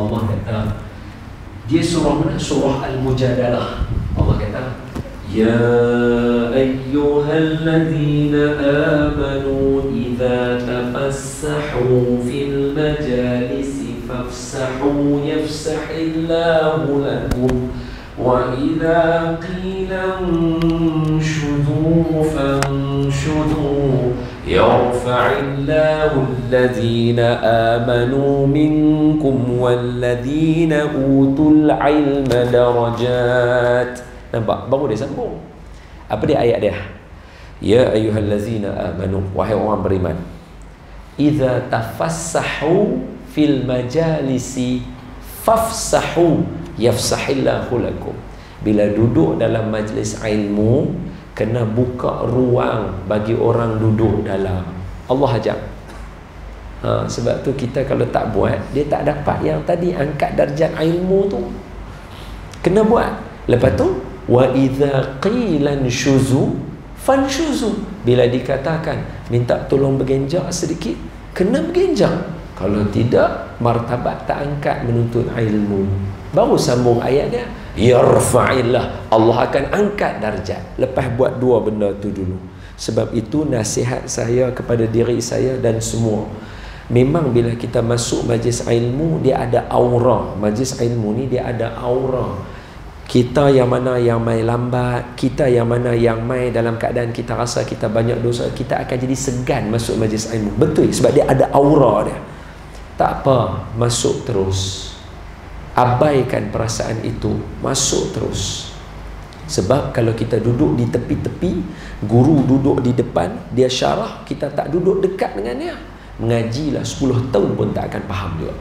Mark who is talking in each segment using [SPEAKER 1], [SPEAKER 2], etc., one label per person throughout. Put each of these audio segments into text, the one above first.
[SPEAKER 1] Allah kata, dia surah mana? Surah Al-Mujadalah. Allah kata, Ya ayyuhalladzina amanu idza tafassahu fil majalisi fafsahu yafsahillahu lakum wa idza qila anshudu fanshudu yarfa'illahu alladhina amanu minkum walladhina utul ilma darajat. Nampak? Baru dia sambung. Apa dia ayat dia? Ya ayyuhallazina amanu, wahai orang beriman, idza tafassahu fil majalisi fafsahu yafsahillahu lakum. Bila duduk dalam majlis ilmu, kena buka ruang bagi orang duduk dalam. Allah ajak. Sebab tu kita kalau tak buat, dia tak dapat yang tadi angkat darjat ilmu tu. Kena buat. Lepas tu wa idza qilan syuzu fanshuzu, bila dikatakan minta tolong bergenjak sedikit, kena bergenjak. Kalau tidak, martabat tak angkat menuntut ilmu. Baru sambung ayat dia, yarfa'illah, Allah akan angkat darjat. Lepas buat dua benda tu dulu. Sebab itu nasihat saya kepada diri saya dan semua, memang bila kita masuk majlis ilmu, dia ada aura. Majlis ilmu ni dia ada aura. Kita yang mana yang mai lambat, kita yang mana yang mai dalam keadaan kita rasa kita banyak dosa, kita akan jadi segan masuk majlis ilmu. Betul, sebab dia ada aura dia. Tak apa, masuk terus. Abaikan perasaan itu, masuk terus. Sebab kalau kita duduk di tepi-tepi, guru duduk di depan, dia syarah, kita tak duduk dekat dengan dia, mengajilah 10 tahun pun tak akan faham juga.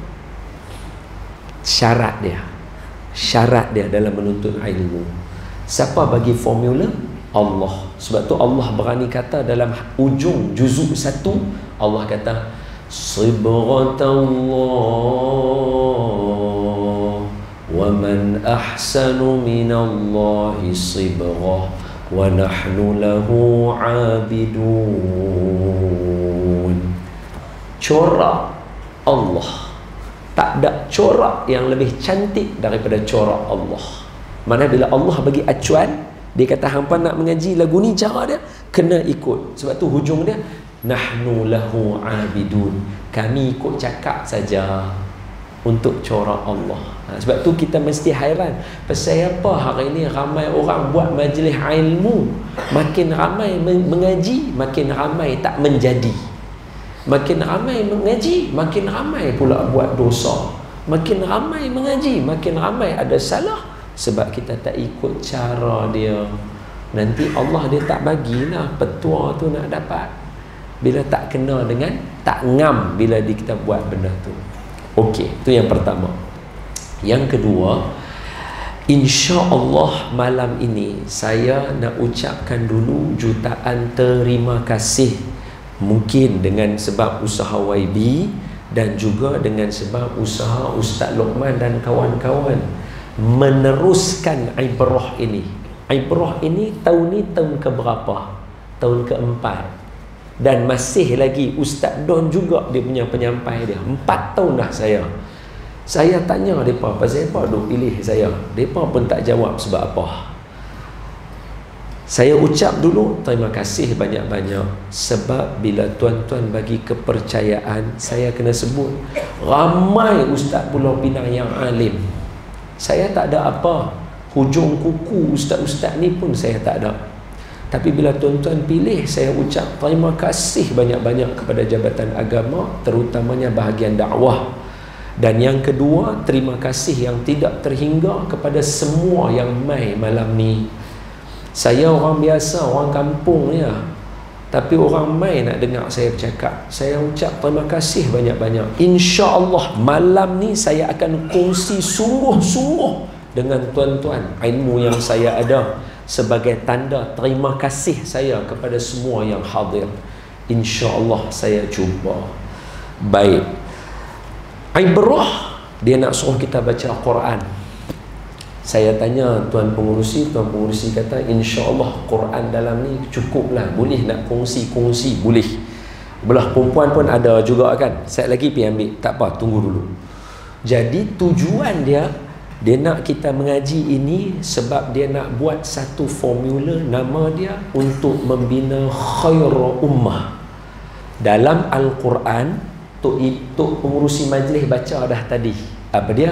[SPEAKER 1] Syarat dia dalam menuntut ilmu. Siapa bagi formula? Allah. Sebab tu Allah berani kata dalam ujung juzuk 1, Allah kata Sibghatullah wa man ahsanu minallahi sibghah wa nahnu lahu abidun. Corak Allah, tak ada corak yang lebih cantik daripada corak Allah. Mana bila Allah bagi acuan, dia kata hampa nak mengaji lagu ni, cara dia kena ikut. Sebab tu hujung dia nahnu lahu abidun, kami ikut cakap saja untuk corak Allah. Sebab tu kita mesti hairan, pasal apa hari ni ramai orang buat majlis ilmu, makin ramai mengaji, makin ramai tak menjadi. Makin ramai mengaji, makin ramai pula buat dosa. Makin ramai mengaji, makin ramai ada salah. Sebab kita tak ikut cara dia. Nanti Allah dia tak bagilah petua tu nak dapat. Bila tak kena dengan, tak ngam bila kita buat benda tu. Okey, tu yang pertama. Yang kedua, insya-Allah malam ini saya nak ucapkan dulu jutaan terima kasih. Mungkin dengan sebab usaha YB dan juga dengan sebab usaha Ustaz Luqman dan kawan-kawan meneruskan ibrah ini. Ibrah ini tahun ni tahun ke berapa? Tahun ke-4. Dan masih lagi Ustaz Don juga dia punya penyampai dia. 4 tahun dah saya. Saya tanya mereka pasal apa duk pilih saya. Mereka pun tak jawab sebab apa. Saya ucap dulu terima kasih banyak-banyak. Sebab bila tuan-tuan bagi kepercayaan, saya kena sebut ramai Ustaz Pulau Pinang yang alim. Saya tak ada apa, hujung kuku ustaz-ustaz ni pun saya tak ada. Tapi bila tuan-tuan pilih, saya ucap terima kasih banyak-banyak kepada Jabatan Agama, terutamanya bahagian dakwah. Dan yang kedua, terima kasih yang tidak terhingga kepada semua yang mai malam ni. Saya orang biasa, orang kampung ya, tapi orang mai nak dengar saya bercakap. Saya ucap terima kasih banyak-banyak. InsyaAllah malam ni saya akan kongsi sungguh-sungguh dengan tuan-tuan ilmu yang saya ada, sebagai tanda terima kasih saya kepada semua yang hadir. InsyaAllah saya cuba. Baik, ibrah, dia nak suruh kita baca Quran. Saya tanya tuan pengurusi kata insya-Allah Quran dalam ni cukuplah, boleh nak kongsi boleh. Belah perempuan pun ada juga kan. Saya lagi pergi ambil, tak apa, tunggu dulu. Jadi tujuan dia nak kita mengaji ini sebab dia nak buat satu formula, nama dia untuk membina khairul ummah. Dalam Al-Quran, Tok pengurusi majlis baca dah tadi. Apa dia?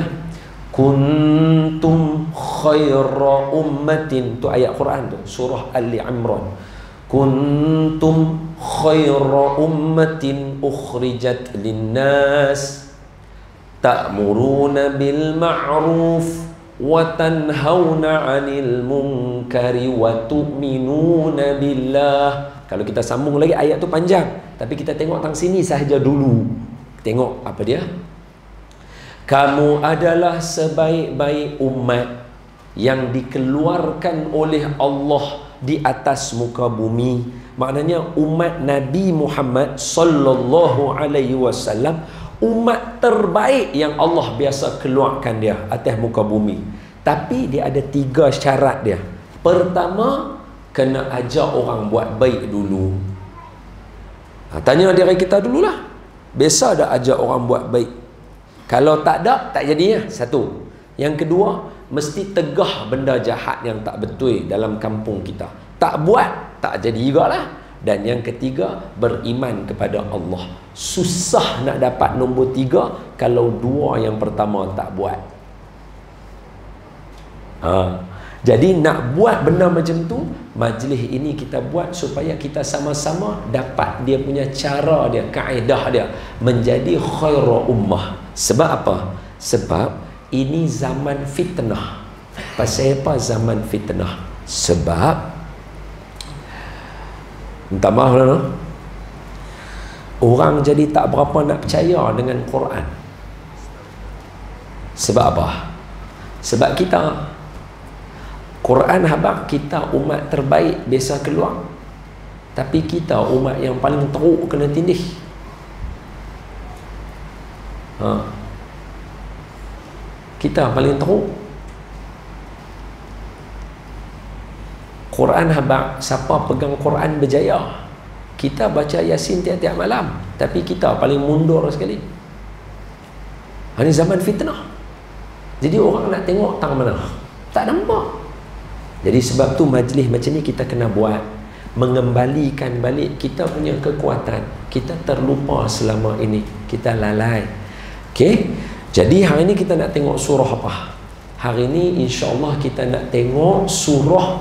[SPEAKER 1] Kuntum khaira ummatin. Tu ayat Quran tu, surah Ali Imran. Kuntum khaira ummatin ukhrijat linnas ta'muruna bil ma'ruf wa tanhauna 'anil munkari wa tu'minuna billah. Kalau kita sambung lagi ayat tu panjang, tapi kita tengok tang sini sahaja dulu. Tengok apa dia? Kamu adalah sebaik-baik umat yang dikeluarkan oleh Allah di atas muka bumi. Maknanya umat Nabi Muhammad sallallahu alaihi wasallam umat terbaik yang Allah biasa keluarkan dia atas muka bumi. Tapi dia ada 3 syarat dia. Pertama, kena ajar orang buat baik dulu. Tanya diri kita dululah. Biasa dah ajar orang buat baik. Kalau tak ada, tak jadinya. Satu. Yang kedua, mesti tegah benda jahat yang tak betul dalam kampung kita. Tak buat, tak jadi juga lah. Dan yang ketiga, beriman kepada Allah. Susah nak dapat nombor 3 kalau 2 yang pertama tak buat. Jadi nak buat benda macam tu, majlis ini kita buat supaya kita sama-sama dapat dia punya cara dia, kaedah dia menjadi khairul ummah. Sebab apa? Sebab ini zaman fitnah. Pasal apa zaman fitnah? Sebab minta maaf lah, orang jadi tak berapa nak percaya dengan Quran. Sebab apa? Sebab kita Quran habaq kita umat terbaik biasa keluar, tapi kita umat yang paling teruk kena tindih. Kita paling teruk. Quran habaq, siapa pegang Quran berjaya. Kita baca Yasin tiap-tiap malam, tapi kita paling mundur sekali. Ini zaman fitnah. Jadi orang nak tengok tang mana? Tak nampak. Jadi sebab tu majlis macam ni kita kena buat, mengembalikan balik kita punya kekuatan. Kita terlupa selama ini, kita lalai. Okey. Jadi hari ni kita nak tengok surah apa? Hari ni insya-Allah kita nak tengok surah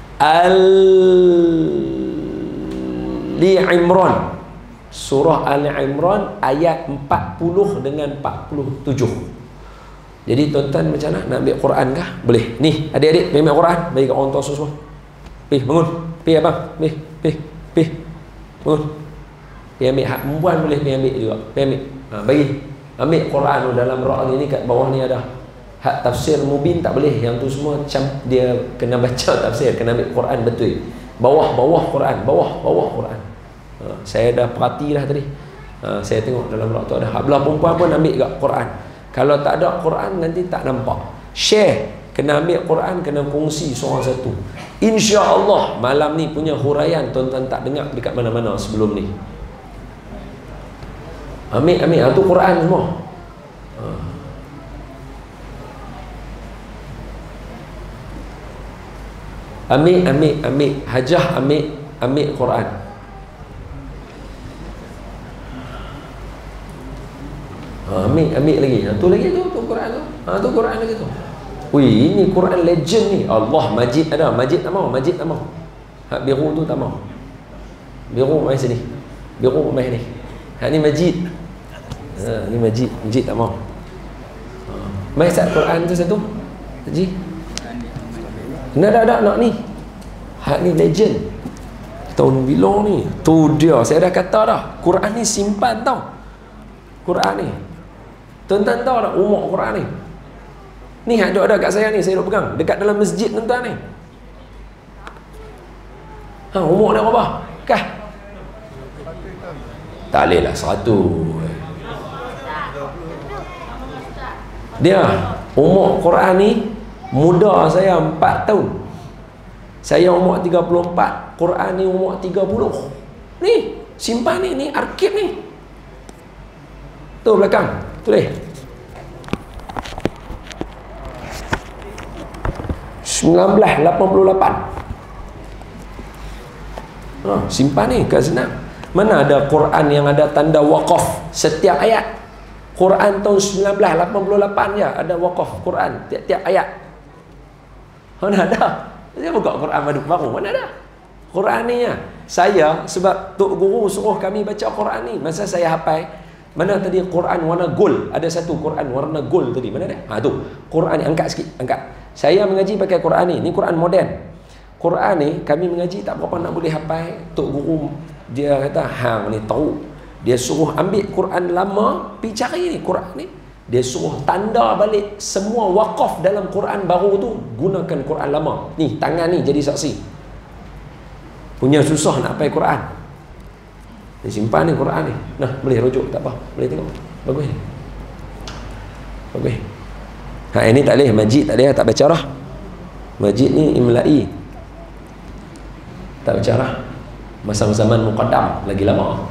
[SPEAKER 1] Ali Imran. Surah Ali Imran ayat 40 dengan 47. Jadi tuan-tuan macam mana? Nak ambil Quran kah? Boleh. Ni, adik-adik ambil Quran. Bagi kat orang tua semua. Pergi, bangun. Pergi abang. Pergi. Bangun. Pergi ambil. Hak perempuan boleh pergi ambil juga. Pergi ambil. Bagi. Ambil Quran tu dalam rak ni kat bawah ni ada. Hak tafsir mubin tak boleh. Yang tu semua macam dia kena baca tafsir. Kena ambil Quran betul. Bawah Quran. Bawah Quran. Saya dah perhatilah tadi. Saya tengok dalam rak tu ada. Hak belah perempuan pun ambil kat Quran. Kalau tak ada Quran nanti tak nampak. Share, kena ambil Quran, kena kongsi seorang satu. Insya-Allah malam ni punya huraian tuan-tuan tak dengar dekat mana-mana sebelum ni. Ambil tu Quran semua. Ambil hajah, ambil Quran. Ambil lagi. Tu lagi tu Quran tu. Tu Quran lagi tu. Wih, ini Quran legend ni. Allah, Majid ada. Majid tak mau. Hak biru tu tak mau. Biru mai sini. Biru mai ni. Hak ni Majid. Ni Majid tak mau. Mai sat Quran tu satu. Haji. Nak ni. Hak ni legend. Tahun bila ni? Tu dia. Saya dah kata dah. Quran ni simpan tau. Quran ni. Tuan-tuan tahu tak umur Quran ni? Ni ada kat saya ni, saya duk pegang dekat dalam masjid tuan-tuan ni. Umur dia berapa? Kah? Tak boleh lah 100. Dia umur Quran ni muda saya 4 tahun. Saya umur 34, Quran ni umur 30. Ni simpan ni arkib ni. Tu belakang. Tulis. 1988. Simpan ni, kat senang. Mana ada Quran yang ada tanda waqaf setiap ayat? Quran tahun 1988 je ada waqaf Quran tiap-tiap ayat. Mana ada? Saya buka Quran baru, mana ada? Quran ni ya. Saya sebab Tok Guru suruh kami baca Quran ni. Masa saya hafal, mana tadi Quran warna gold? Ada satu Quran warna gold tadi. Mana ada? Tu. Quran ni angkat sikit, angkat. Saya mengaji pakai Quran ni. Ni Quran moden. Quran ni kami mengaji tak berapa nak boleh hafal. Tok Guru dia kata, hang ni tahu. Dia suruh ambil Quran lama, pergi cari ni Quran ni. Dia suruh tanda balik semua waqaf dalam Quran baru tu gunakan Quran lama. Ni tangan ni jadi saksi. Punya susah nak hafal Quran. Dia simpan ni Quran ni. Nah, boleh rujuk tak apa. Boleh tengok. Bagus ni. Bagus. Ini tak boleh, majid tak boleh, tak baca lah. Majid ni imla'i. Tak baca lah. Masa zaman muqaddam lagi lama.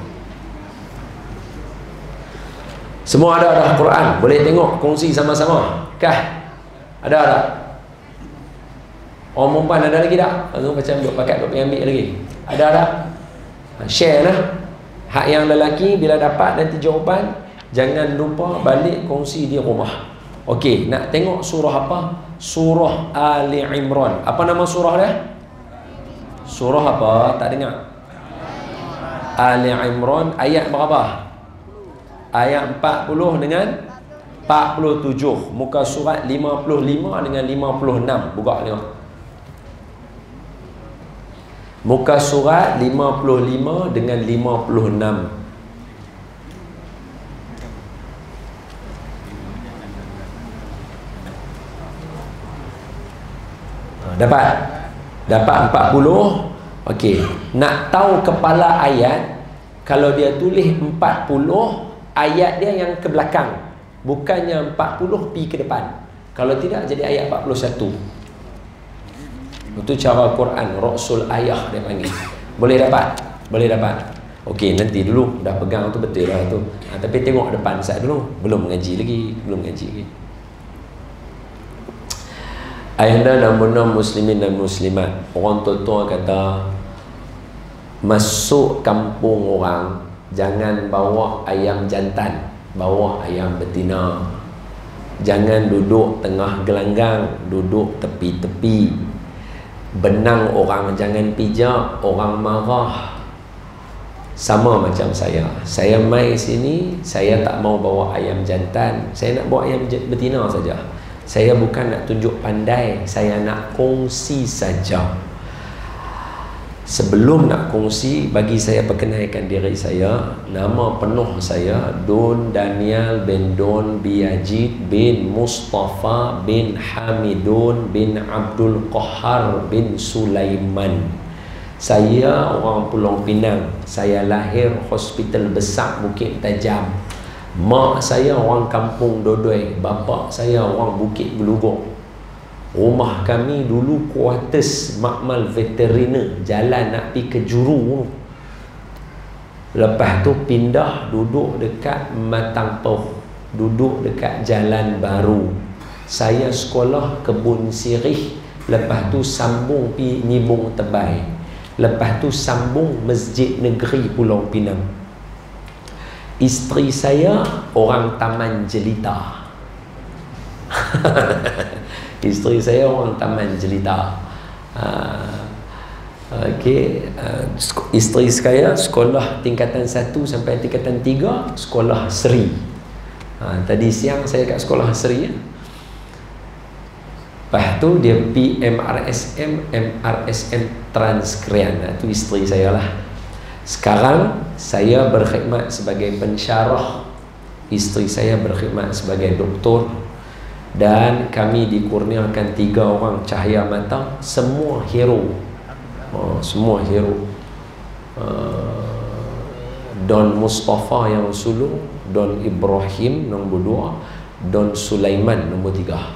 [SPEAKER 1] Semua ada dah Quran. Boleh tengok, kongsi sama-sama. Kah? Ada tak? Orang perempuan ada lagi tak? Macam duk pakat duk ambil lagi. Ada tak? Share lah. Hak yang lelaki bila dapat nanti jawapan, jangan lupa balik kongsi di rumah. Okey, nak tengok surah apa? Surah Ali Imran. Apa nama surah dia? Surah apa? Tak dengar. Ali Imran ayat berapa? Ayat 40 dengan 47. Muka surat 55 dengan 56. Buka tengok. Muka surat 55 dengan 56. Dapat? Dapat 40. Okey. Nak tahu kepala ayat, kalau dia tulis 40, ayat dia yang ke belakang, bukannya 40 pi ke depan. Kalau tidak jadi ayat 41. Itu cara Quran, Rasul ayah dia panggil. Boleh dapat? Boleh dapat. Okey, nanti dulu dah pegang tu betul lah tu. Tapi tengok depan sat dulu. Belum mengaji lagi, belum mengaji lagi. Ayahanda dan bunda muslimin dan muslimat, orang tua-tua kata, masuk kampung orang jangan bawa ayam jantan, bawa ayam betina. Jangan duduk tengah gelanggang, duduk tepi-tepi. Benang orang jangan pijak, orang marah. Sama macam saya mai sini, saya tak mau bawa ayam jantan, saya nak bawa ayam betina saja. Saya bukan nak tunjuk pandai, saya nak kongsi saja. Sebelum nak kongsi, bagi saya perkenalkan diri saya. Nama penuh saya Don Daniel bin Don Biyajid bin Mustafa bin Hamidun bin Abdul Qahar bin Sulaiman. Saya orang Pulau Pinang. Saya lahir Hospital Besar Bukit Tajam. Mak saya orang Kampung Dodoi. Bapa saya orang Bukit Belugong. Rumah kami dulu kuartus makmal veteriner, jalan nak pergi ke Juru. Lepas tu pindah duduk dekat Matangpoh, duduk dekat Jalan Baru. Saya sekolah Kebun Sirih, lepas tu sambung pi Nibung Tebai, lepas tu sambung Masjid Negeri Pulau Pinang. Isteri saya orang Taman Jelita. Isteri saya orang Taman Jelita. Isteri saya sekolah tingkatan 1 sampai tingkatan 3 sekolah Seri. Tadi siang saya kat sekolah Seri ya. Lepas tu dia pergi MRSM Transkrian. Itu isteri saya lah. Sekarang saya berkhidmat sebagai pensyarah, isteri saya berkhidmat sebagai doktor, dan kami dikurniakan 3 orang cahaya mata, semua hero. Semua hero. Don Mustafa yang sulung, Don Ibrahim nombor 2, Don Sulaiman nombor 3.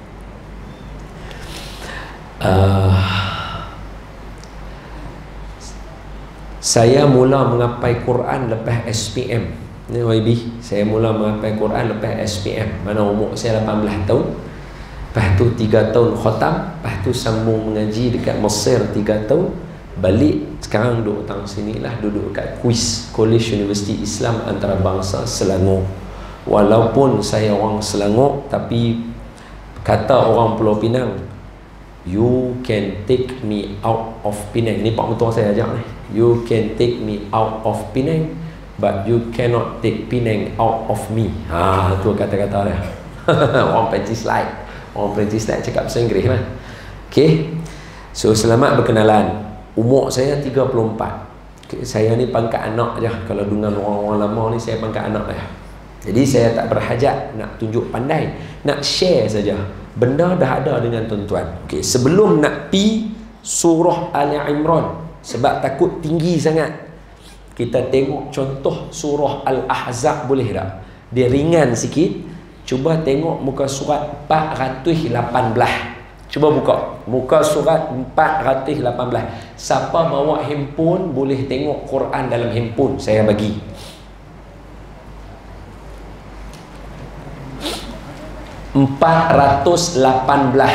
[SPEAKER 1] Saya mula mengapai Quran lepas SPM. Ni YB, saya mula mengapai Quran lepas SPM. Mana umur saya 18 tahun. Lepas tu 3 tahun khatam, lepas tu sambung mengaji dekat Mesir 3 tahun, balik sekarang duduk tang sini lah, duduk kat KUIS, College Universiti Islam Antarabangsa Selangor. Walaupun saya orang Selangor, tapi kata orang Pulau Pinang, you can take me out of Penang. Ni pak mentua saya ajak ni. You can take me out of Penang, but you cannot take Penang out of me. Tu kata-kata dia. Orang Perancis like. Orang Perancis like cakap bahasa Inggeris lah. Okay. So selamat berkenalan. Umur saya 34. Saya ni pangkat anak je. Kalau dengan orang-orang lama ni, saya pangkat anak je. Jadi saya tak berhajat nak tunjuk pandai, nak share saja. Benda dah ada dengan tuan-tuan. Okay. Sebelum nak pi surah Ali Imran, sebab takut tinggi sangat, kita tengok contoh surah Al-Ahzab boleh tak? Dia ringan sikit. Cuba tengok muka surat 418. Cuba buka muka surat 418. Siapa bawa handphone boleh tengok Quran dalam handphone saya bagi. Empat ratus lapan belas.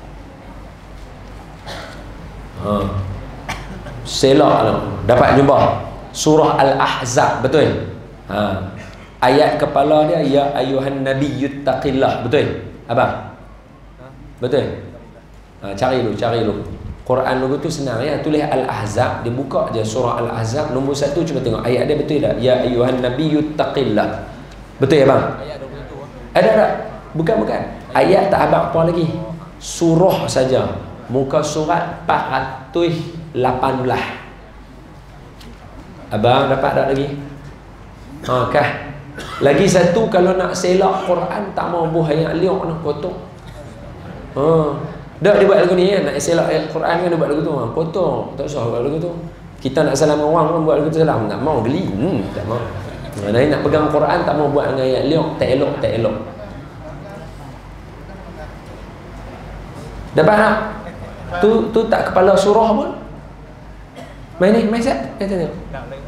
[SPEAKER 1] Selak dapat jumpa surah Al-Ahzab, betul? Ayat kepala dia, ya ayuhan nabiyyut taqillah, betul abang? Betul? Cari dulu Quran dulu tu senang ya, tulis Al-Ahzab, dia buka je surah Al-Ahzab nombor 1, cuba tengok ayat dia betul tak? Ya ayuhan nabiyyut taqillah, betul ya bang? Ayat 22 ada? Bukan ayat tak abang apa lagi, surah saja, muka surat 418. Abang dapat tak lagi? Kah? Lagi satu, kalau nak selak Quran tak mau buh ayat liok nak potong. Dah dia buat lagu ni kan, nak selak ayat Quran kan dia buat lagu tu. Potong, tak usah buat lagu tu. Kita nak salam orang pun buat lagu tu salam, tak mau geli. Tak mau. Nak pegang Quran tak mau buat dengan ayat liok, tak elok. Dapat tak? Tu tak kepala surah pun. Main set. Kita tengok.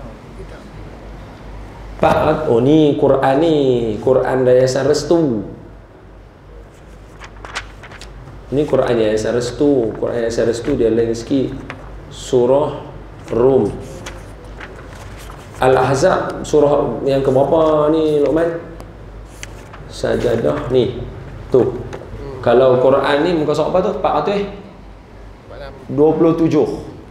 [SPEAKER 1] Pak, ni Quran Yayasan Restu. Ni Quran Yayasan Restu. Quran Yayasan Restu dia lain sikit. Surah Rum. Al-Ahzab surah yang ke berapa ni Luqman? Sajadah ni. Tu. Kalau Quran ni muka surat apa tu? 427.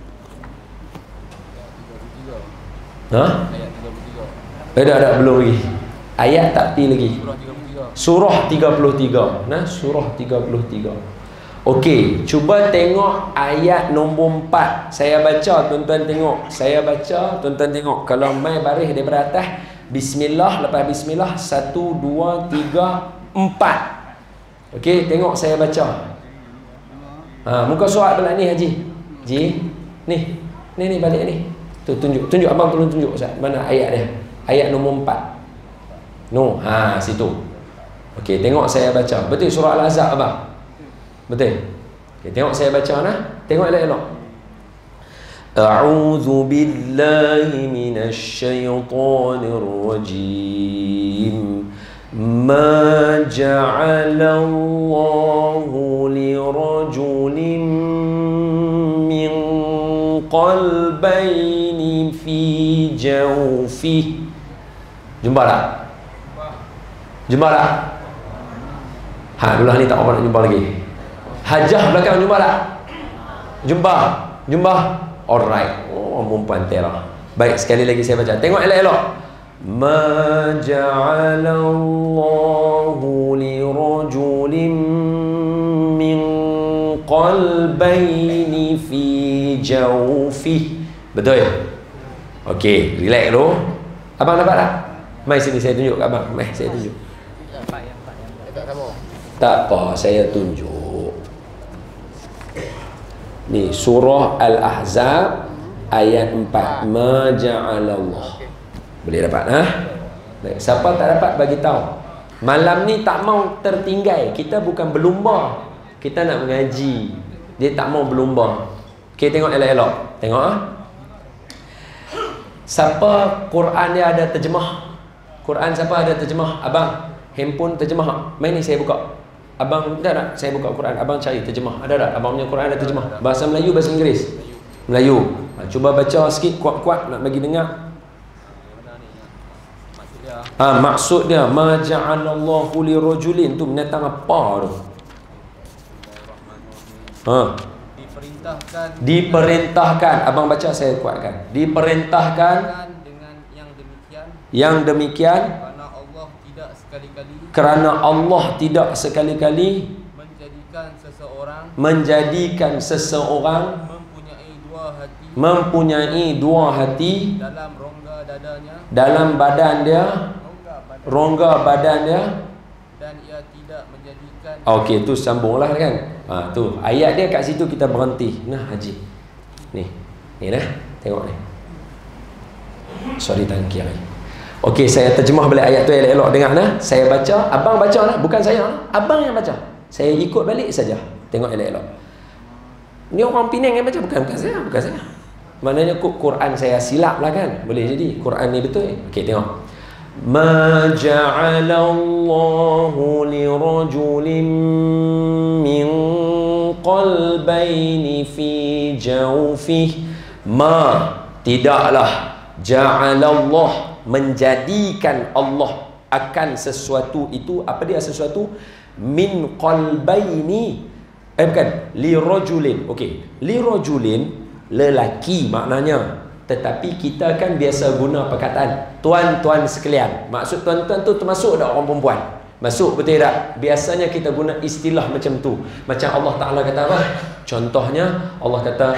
[SPEAKER 1] Dah belum lagi. Ayat tak pi lagi. Surah 33. Surah 33. Okey, cuba tengok ayat nombor 4. Saya baca, tuan-tuan tengok. Tuan-tuan tengok. Kalau mai baris daripada atas, bismillah, lepas bismillah 1 2 3 4. Okey, tengok saya baca. Muka surat belah ni Haji. Ni balik ni. Tu tunjuk abang, tolong tunjuk Ustaz. Mana ayat dia? Ayat nombor 4. Situ. Okey, tengok saya baca. Betul surah Al-Ahzab abang? Betul? Okey, tengok saya baca Tengok elok-elok. A'udzu billahi minasy syaithanir rajim. Ma ja'alallahu lirajulin min qalbayni fi jawfihi. Jumpa tak? Dulu ni tak apa nak jumpa lagi. Hajah belakang jumpa tak? Jumpa. Alright. Perempuan terah. Baik, sekali lagi saya baca. Tengok elok-elok. Ma ja'alallahu lirajulin min qalbayni fi jawfihi. Betul? Okey, relax dulu. Abang dapat tak? Mai sini saya tunjuk kat abang. Saya tunjuk. Tak apa, saya tunjuk. Ni surah Al-Ahzab ayat 4. Ma ja'alallah. Boleh dapat Baik, siapa tak dapat bagi tahu. Malam ni tak mau tertinggal. Kita bukan berlumba. Kita nak mengaji. Dia tak mau berlumba. Okey, tengok elok-elok. Tengok Siapa Quran dia ada terjemah? Quran siapa ada terjemah? Abang, handphone terjemah. Main ni saya buka. Abang tak? Saya buka Quran, abang cari terjemah. Ada tak? Abang punya Quran ada terjemah. Bahasa Melayu, bahasa Inggeris? Melayu. Cuba baca sikit kuat-kuat nak bagi dengar. Maksud dia ma ja'alallahu lirajulin tu binatang apa tu? Diperintahkan. Abang baca, saya kuatkan. Diperintahkan
[SPEAKER 2] dengan
[SPEAKER 1] yang demikian kerana Allah tidak sekali-kali menjadikan seseorang mempunyai dua hati dalam badan dia, rongga badan dia,
[SPEAKER 2] dan ia tidak menjadikan.
[SPEAKER 1] Okey, tu sambunglah kan. Tu ayat dia kat situ kita berhenti. Nah, Haji. Ni dah. Tengok ni. Sorry tangan kiri. Okey, saya terjemah balik ayat tu elok-elok dengar nah. Saya baca, abang baca lah, bukan saya. Abang yang baca. Saya ikut balik saja. Tengok elok-elok. Ni orang Penang yang baca, bukan saya. Maknanya Quran saya silap lah kan. Boleh jadi Quran ni betul. Okey, tengok. Ma ja'alallahu lirajulin min qalbayni fi jawfihi. Tidaklah ja'alallah, menjadikan Allah akan sesuatu itu. Apa dia sesuatu? Min qalbayni. Bukan, lirajulin. Okey, lirajulin lelaki maknanya. Tetapi kita kan biasa guna perkataan tuan-tuan sekalian. Maksud tuan-tuan tu termasuk tak orang perempuan? Masuk, betul tak? Biasanya kita guna istilah macam tu. Macam Allah Ta'ala kata apa? Contohnya Allah kata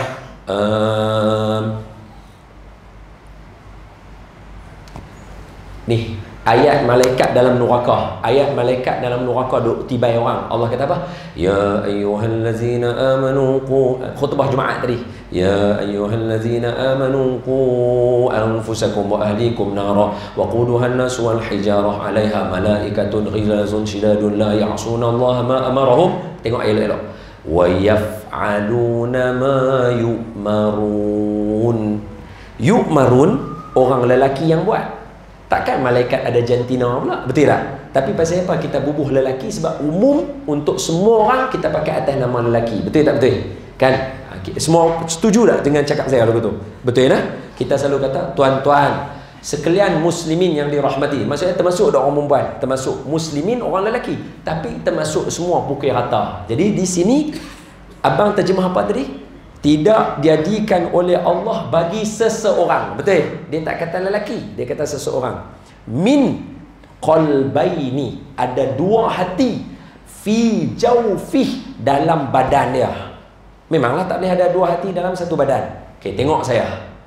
[SPEAKER 1] ni ayat malaikat dalam neraka. Ayat malaikat dalam neraka duk tibai orang. Allah kata apa? Ya ayyuhallazina amanu qu, khutbah Jumaat tadi. Ya ayyuhallazina amanu qu anfusakum wa ahlikum nara wa quduha an-nas wal hijarah 'alaiha malaikatun ghilazun shidadun la ya'suna Allah ma amarahum. Tengok ayat elok. Wa yaf'aluna ma yu'marun. Yu'marun orang lelaki yang buat. Takkan malaikat ada jantina pula, betul tak? Tapi pasal apa kita bubuh lelaki? Sebab umum untuk semua orang kita pakai atas nama lelaki. Betul tak betul? Kan? Semua setuju tak dengan cakap saya kalau betul? Betul tak? Kita selalu kata tuan-tuan sekalian muslimin yang dirahmati. Maksudnya termasuk orang perempuan, termasuk muslimin orang lelaki, tapi termasuk semua pukul rata. Jadi di sini abang terjemah apa tadi? Tidak diadikan oleh Allah bagi seseorang. Betul? Dia tak kata lelaki, dia kata seseorang. Min qalbaini, ada dua hati. Fi jawfih, dalam badan dia. Memanglah tak boleh ada dua hati dalam satu badan. Okey, tengok saya.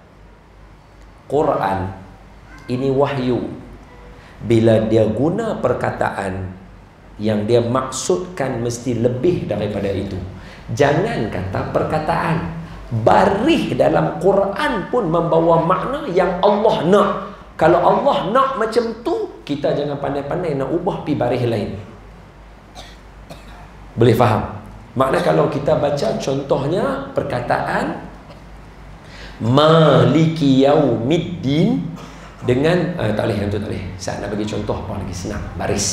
[SPEAKER 1] Quran ini wahyu. Bila dia guna perkataan yang dia maksudkan mesti lebih daripada itu. Jangan kata perkataan, baris dalam Quran pun membawa makna yang Allah nak. Kalau Allah nak macam tu, kita jangan pandai-pandai nak ubah pi baris lain. Boleh faham? Makna kalau kita baca contohnya perkataan Maliki Yaumiddin dengan tak boleh, yang tu tak boleh. Saya nak bagi contoh apa lagi senang, baris.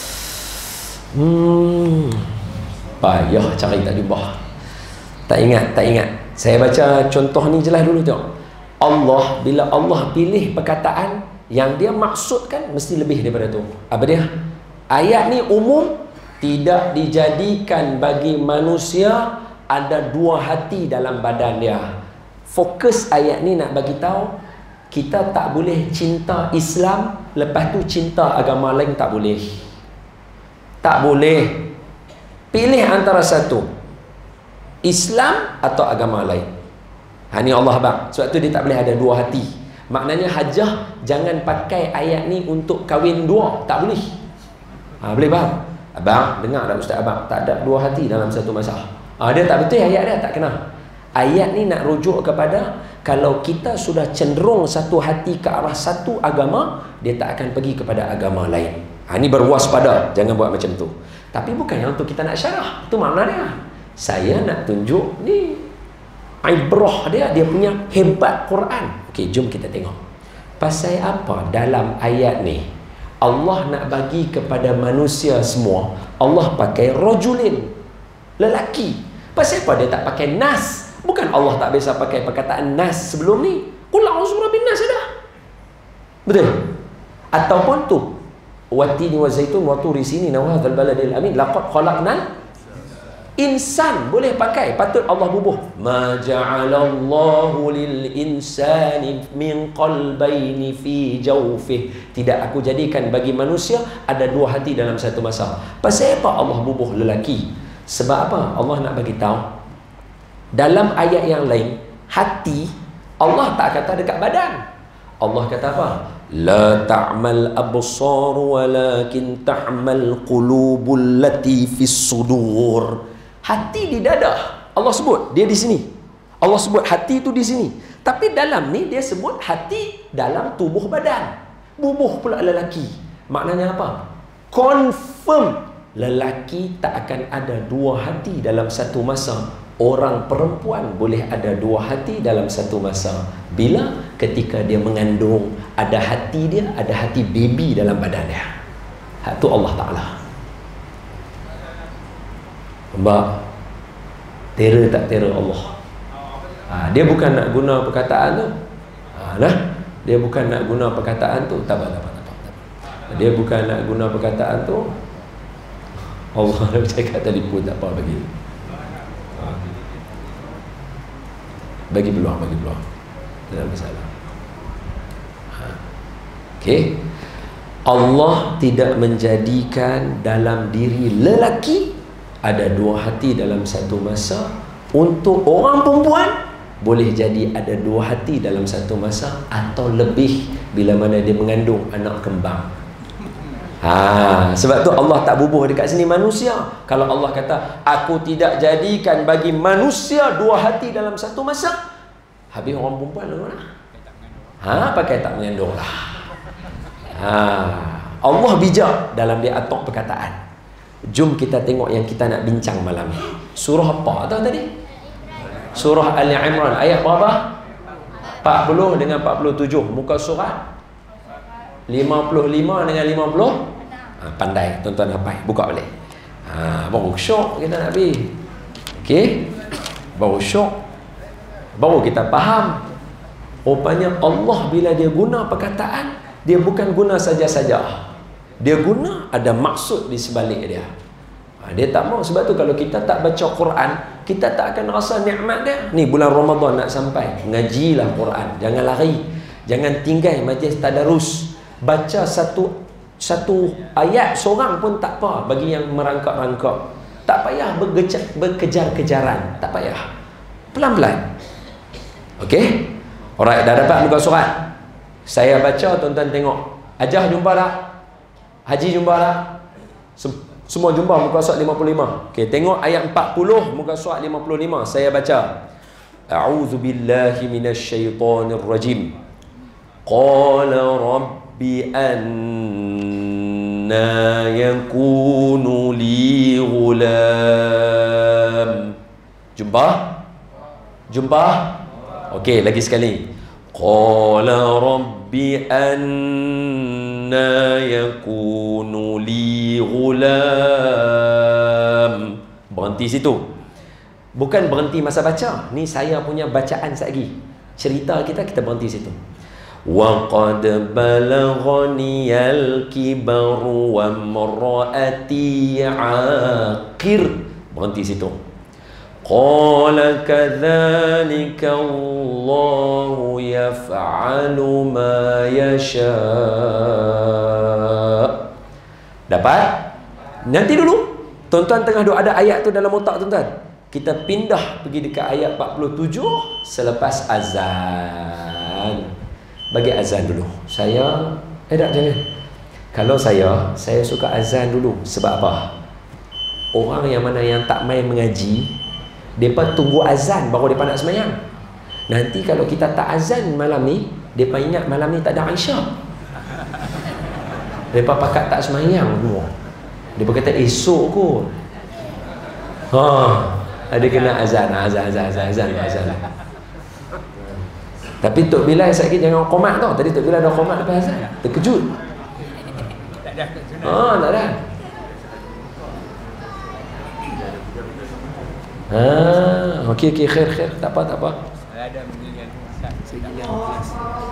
[SPEAKER 1] Payah cari tak jumpa. Tak ingat. Saya baca contoh ni jelas dulu tengok. Allah, bila Allah pilih perkataan yang dia maksudkan mesti lebih daripada tu. Apa dia? Ayat ni umum, tidak dijadikan bagi manusia ada dua hati dalam badan dia. Fokus ayat ni nak bagi tahu kita tak boleh cinta Islam lepas tu cinta agama lain, tak boleh. Tak boleh. Pilih antara satu, Islam atau agama lain. Ni Allah bang. Sebab tu dia tak boleh ada dua hati. Maknanya hajah jangan pakai ayat ni untuk kahwin dua. Tak boleh. Boleh bang? Abang dengar tak Ustaz abang? Tak ada dua hati dalam satu masa. Dia tak betul ayat dia, tak kena. Ayat ni nak rujuk kepada kalau kita sudah cenderung satu hati ke arah satu agama, dia tak akan pergi kepada agama lain. Ini berwaspada, jangan buat macam tu. Tapi bukan yang tu kita nak syarah. Itu makna dia. Saya nak tunjuk ni ibrah dia punya hebat Quran. Okey, jom kita tengok. Pasal apa dalam ayat ni Allah nak bagi kepada manusia semua Allah pakai rajulin, lelaki. Pasal apa dia tak pakai nas? Bukan Allah tak biasa pakai perkataan nas sebelum ni. Qul a'udzu birabbin nas dah. Betul? Ataupun tu watini wa zaitun wa turi sinin wa hadzal baladil amin laqad khalaqnal insan, boleh pakai. Patut Allah bubuh ma ja'alallahu lil insani min qalbaini fi jawfih, tidak aku jadikan bagi manusia ada dua hati dalam satu masa. Pasal apa Allah bubuh lelaki? Sebab apa? Allah nak bagi tahu dalam ayat yang lain, hati Allah tak kata dekat badan. Allah kata apa? La ta'mal absar walakin ta'mal qulubul lati fis sudur. Hati di dada. Allah sebut dia di sini. Allah sebut hati tu di sini. Tapi dalam ni dia sebut hati dalam tubuh badan. Bubuh pula lelaki. Maknanya apa? Confirm lelaki tak akan ada dua hati dalam satu masa. Orang perempuan boleh ada dua hati dalam satu masa. Bila? Ketika dia mengandung, ada hati dia, ada hati baby dalam badan dia. Hak tu Allah Ta'ala. Mbak, terror tak terror Allah? Dia bukan nak guna perkataan tu. Dia bukan nak guna perkataan tu. Tak apa. Dia bukan nak guna perkataan tu. Allah dah cakap telefon, tak apa bagi. Bagi peluang. Tak ada masalah. Okey. Allah tidak menjadikan dalam diri lelaki ada dua hati dalam satu masa. Untuk orang perempuan boleh jadi ada dua hati dalam satu masa atau lebih bila mana dia mengandung anak kembang. Sebab tu Allah tak bubuh dekat sini manusia. Kalau Allah kata aku tidak jadikan bagi manusia dua hati dalam satu masa, habis orang perempuan lah. Pakai tak mengandung lah. Allah bijak dalam dia atok perkataan. Jom kita tengok yang kita nak bincang malam ni. Surah apa tahu tadi? Surah Al-Imran ayat berapa? 40 dengan 47. Muka surat 55 dengan 50. Pandai tuan-tuan hafal. Buka balik. Baru syok kita nak pergi. Okey? Baru syok. Baru kita faham. Rupanya Allah bila dia guna perkataan, dia bukan guna saja-saja. Dia guna ada maksud di sebalik dia. Dia tak mau. Sebab tu kalau kita tak baca Quran, kita tak akan rasa nikmat dia. Ni bulan Ramadan nak sampai, ngajilah Quran. Jangan lari. Jangan tinggal majlis tadarus. Baca satu ayat seorang pun tak apa bagi yang merangkak-rangkak. Tak payah berkejar-kejaran. Tak payah. Pelan-pelan. Okey? Alright, dah dapat muka surat. Saya baca, tuan-tuan tengok. Hajah jumpa tak? Haji jumpa tak? Semua jumpa muka surat 55. Okey, tengok ayat 40 muka surat 55. Saya baca. A'udzu billahi minasyaitonir rajim. Qala rabbi anna yakunu li ghulam. Jumpa? Okey, lagi sekali. Qala rabbi anna yakunu li ghulam. Berhenti situ. Bukan berhenti masa baca. Ni saya punya bacaan lagi. Cerita kita berhenti situ. Wa qad balaghani al-kibaru wa mar'ati aqir. Berhenti situ. Qala kadzalika Allahu yaf'alu ma yasha. Dapat? Nanti dulu. Tuan-tuan tengah ada ayat tu dalam otak tuan-tuan. Kita pindah pergi dekat ayat 47 selepas azan. Bagi azan dulu. Saya jangan. Kalau saya suka azan dulu. Sebab apa? Orang yang mana yang tak main mengaji, mereka tunggu azan baru mereka nak sembahyang. Nanti kalau kita tak azan malam ni, mereka ingat malam ni tak ada Aisyah. Mereka pakat tak sembahyang dulu. Mereka kata esok kot. Ada kena azan. Tapi Tok Bilal sekali jangan qomat tau. Tadi Tok Bilal dah qomat lepas azan. Terkejut. Tak ada. Tak ada. Okey, khair. Tak apa.
[SPEAKER 2] Saya ada mengingat Ustaz. Saya ingat kelas.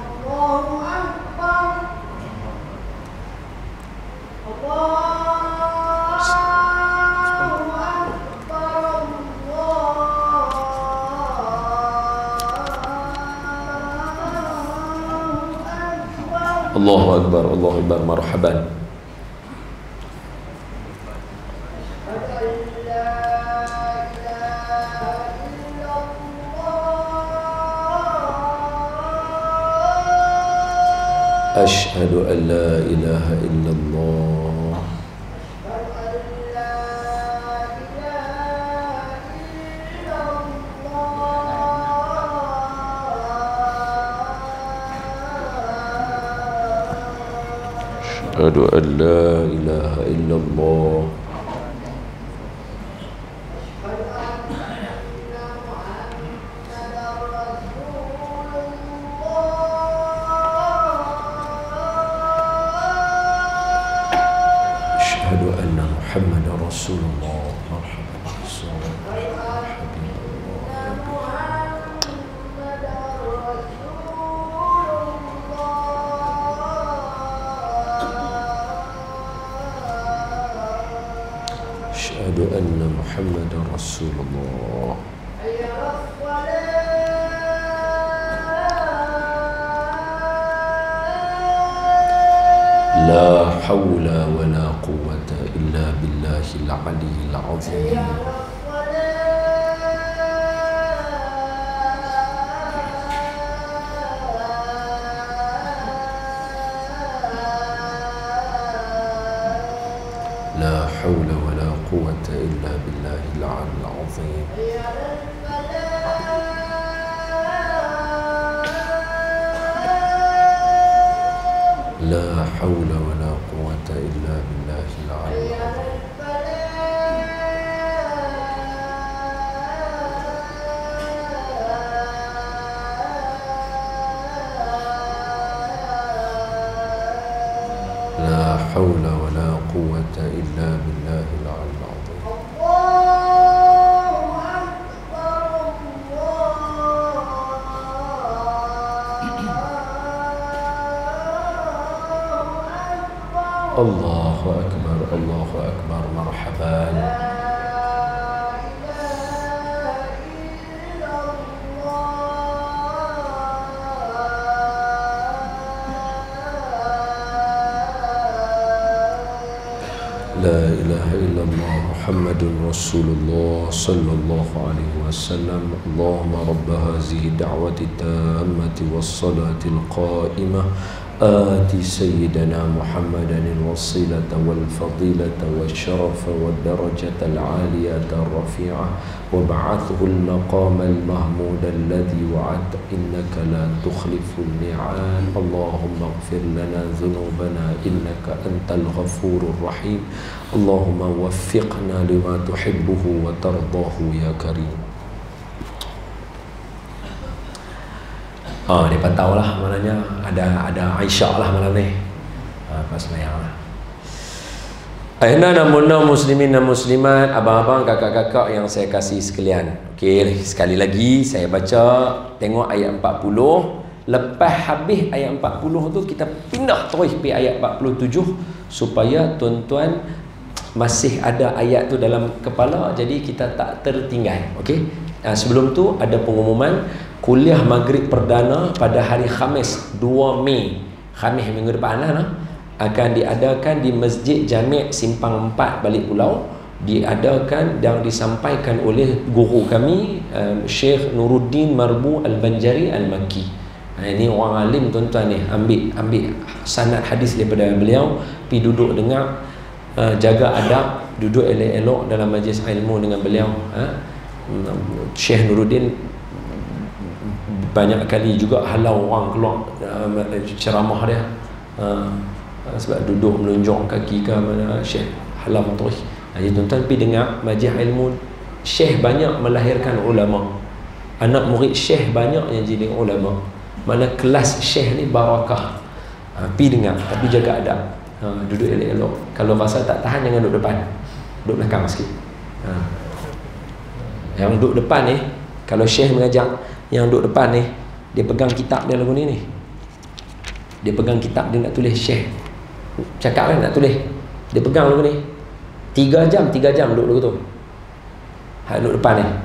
[SPEAKER 1] Allahu Akbar, marhaban. Asyhadu an la ilaha illallah. Asyhadu an la ilaha illallah. Asyhadu anna Muhammadar Rasulullah. Marhaban Rasulullah. Asyhadu anna Muhammadar Rasulullah. La hawla wa la quwwata illa billahil aliyyil azim. La hawla wa la quwwata illa billahil aliyyil azim. La hawla wa la quwwata illa billahil aliyyil azim. La hawla wa la quwwata illa billahil aliyyil azim. Allahu Akbar, marhaban. La ilaha illallah Muhammadun Rasulullah sallallahu alaihi wasallam. Allahumma rabb hadhihi da'wati tammati was-salati al-qa'imah آتِ سيدنا محمدا الوسيلة والفضيلة والشرف والدرجة العالية الرفيعة وابعثه المقام المحمود الذي وعدت إنك لا تخلف الميعاد. اللهم اغفر لنا ذنوبنا إنك أنت الغفور الرحيم. اللهم وفقنا لما تحبه وترضاه يا كريم. Dia tahu lah maknanya ada Aisyah lah malam ni. Pas semayang lah. Ayahna namunna muslimin dan muslimat, abang-abang, kakak-kakak yang saya kasih sekalian. Okey, sekali lagi saya baca, tengok ayat 40. Lepas habis ayat 40 tu kita pindah terus pergi ayat 47 supaya tuan-tuan masih ada ayat tu dalam kepala, jadi kita tak tertinggal. Okey. Sebelum tu ada pengumuman kuliah maghrib perdana pada hari Khamis 2 Mei, Khamis minggu depan lah, akan diadakan di Masjid Jami' Simpang 4 Balik Pulau. Diadakan dan disampaikan oleh guru kami, Syekh Nuruddin Marbu Al-Banjari Al-Makki. Ini orang alim tuan-tuan ni, ambil sanad hadis daripada beliau, pergi duduk dengar, jaga adab, duduk elok-elok dalam majlis ilmu dengan beliau. Syekh Nuruddin banyak kali juga halau orang keluar ceramah dia, sebab duduk melunjung kaki ke mana, Syekh halau terus. Jadi tuan-tuan pergi dengar majlis ilmu. Syekh banyak melahirkan ulama, anak murid Syekh banyak yang jadi ulama. Mana kelas Syekh ni barakah. Pergi dengar, tapi jaga adab, duduk elok-elok. Kalau rasa tak tahan jangan duduk depan, duduk belakang sikit. Yang duduk depan ni, kalau Syekh mengajar, yang duduk depan ni, dia pegang kitab dia lagu ni. Dia pegang kitab, dia nak tulis. Syekh cakap kan nak tulis, dia pegang lagu ni 3 jam duduk lagu tu. Duduk depan ni.